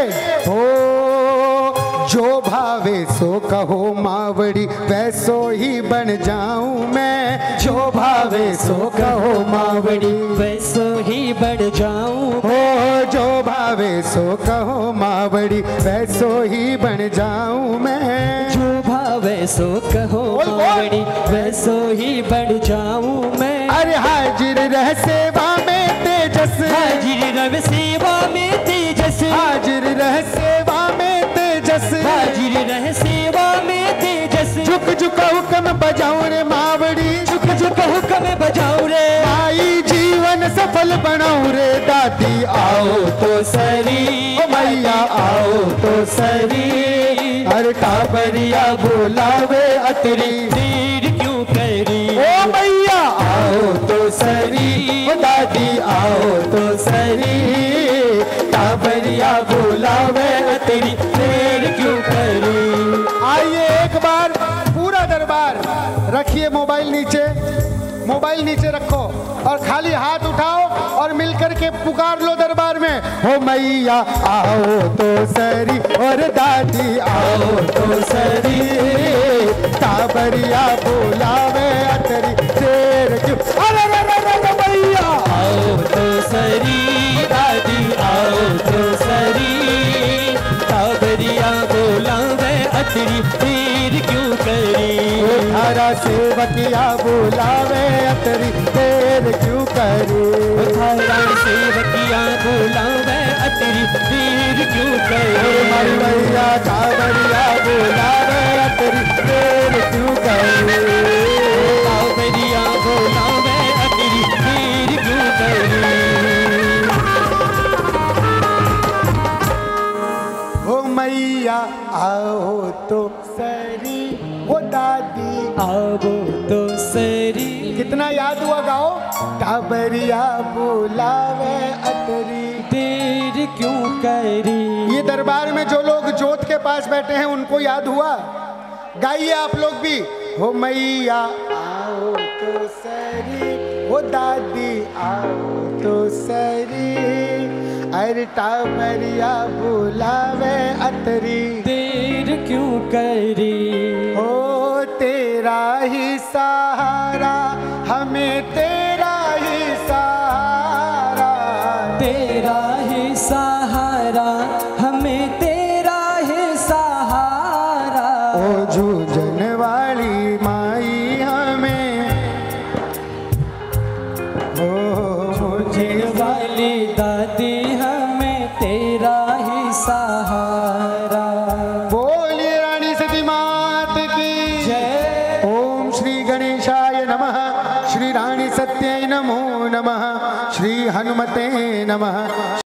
हो जो भावे सो कहो मावड़ी वैसो ही बन जाऊं मैं, जो भावे सो कहो मावड़ी वैसो ही बन जाऊं। हो जो भावे सो कहो मावड़ी वैसो ही बन जाऊं मैं, जो भावे सो कहो मावड़ी वैसो ही बन जाऊं मैं। अरे हाजिर रह सेवा में तेजस, हाजिर रह सेवा में तेजस, हाजिर रह सेवा में तेजस, हाजिर रह सेवा में तेजस। झुक झुक हुक्म बजाऊं रे मावड़ी, झुक झुक हुक्म बजाऊं रे माई जीवन सफल बनाऊं रे दादी आओ तो सरी, ओ मैया आओ तो सरी, हर टाबरिया बोलावे अतरी देर क्यों करी। ओ मैया आओ तो सरी, ओ दादी आओ तो सरी, टाबरिया बोलावे अतरी देर क्यों करी। आइए एक बार पूरा दरबार रखिए, मोबाइल नीचे, मोबाइल नीचे रखो और खाली हाथ उठाओ और मिलकर के पुकार लो दरबार में, हो मैया आओ तो सरी और दादी आओ तो सरी, टाबरिया बोलावे अतरी देर क्यों। अरे मैया आओ तो सरी, दादी आओ तो सरी, टाबरिया बोलावे अतरी देर क्यों करी। थारा सेवकिया बोलावे अतरी देर क्यों करी, थारा सेवकिया बोलावे अतरी देर क्यों करी। मारी मैया टाबरिया बोलावे अतरी देर क्यों करी, टाबरिया बोलावे अतरी देर क्यों करी। हो मैया आओ तो सरी, हो दादी आओ तो सरी। कितना याद हुआ गाओ, टाबरिया बोलावे अतरी देर क्यों करी। ये दरबार में जो लोग जोत के पास बैठे हैं उनको याद हुआ, गाइए आप लोग भी, हो मैया आओ तो सरी, हो दादी आओ तो सरी, अरे टाबरिया बुलावे अतरी देर क्यों करी। हो तेरा ही सहारा, हमें तेरा ही सहारा, तेरा ही सहारा, हमें तेरा ही सहारा। ओ जूझन वाली माई हमें बोली दादी हमें तेरा ही सहारा। बोलिए रानी सती मात की जय। ओम श्री गणेशाय नमः, श्री रानी सत्यै नमो नमः, श्री हनुमते नमः।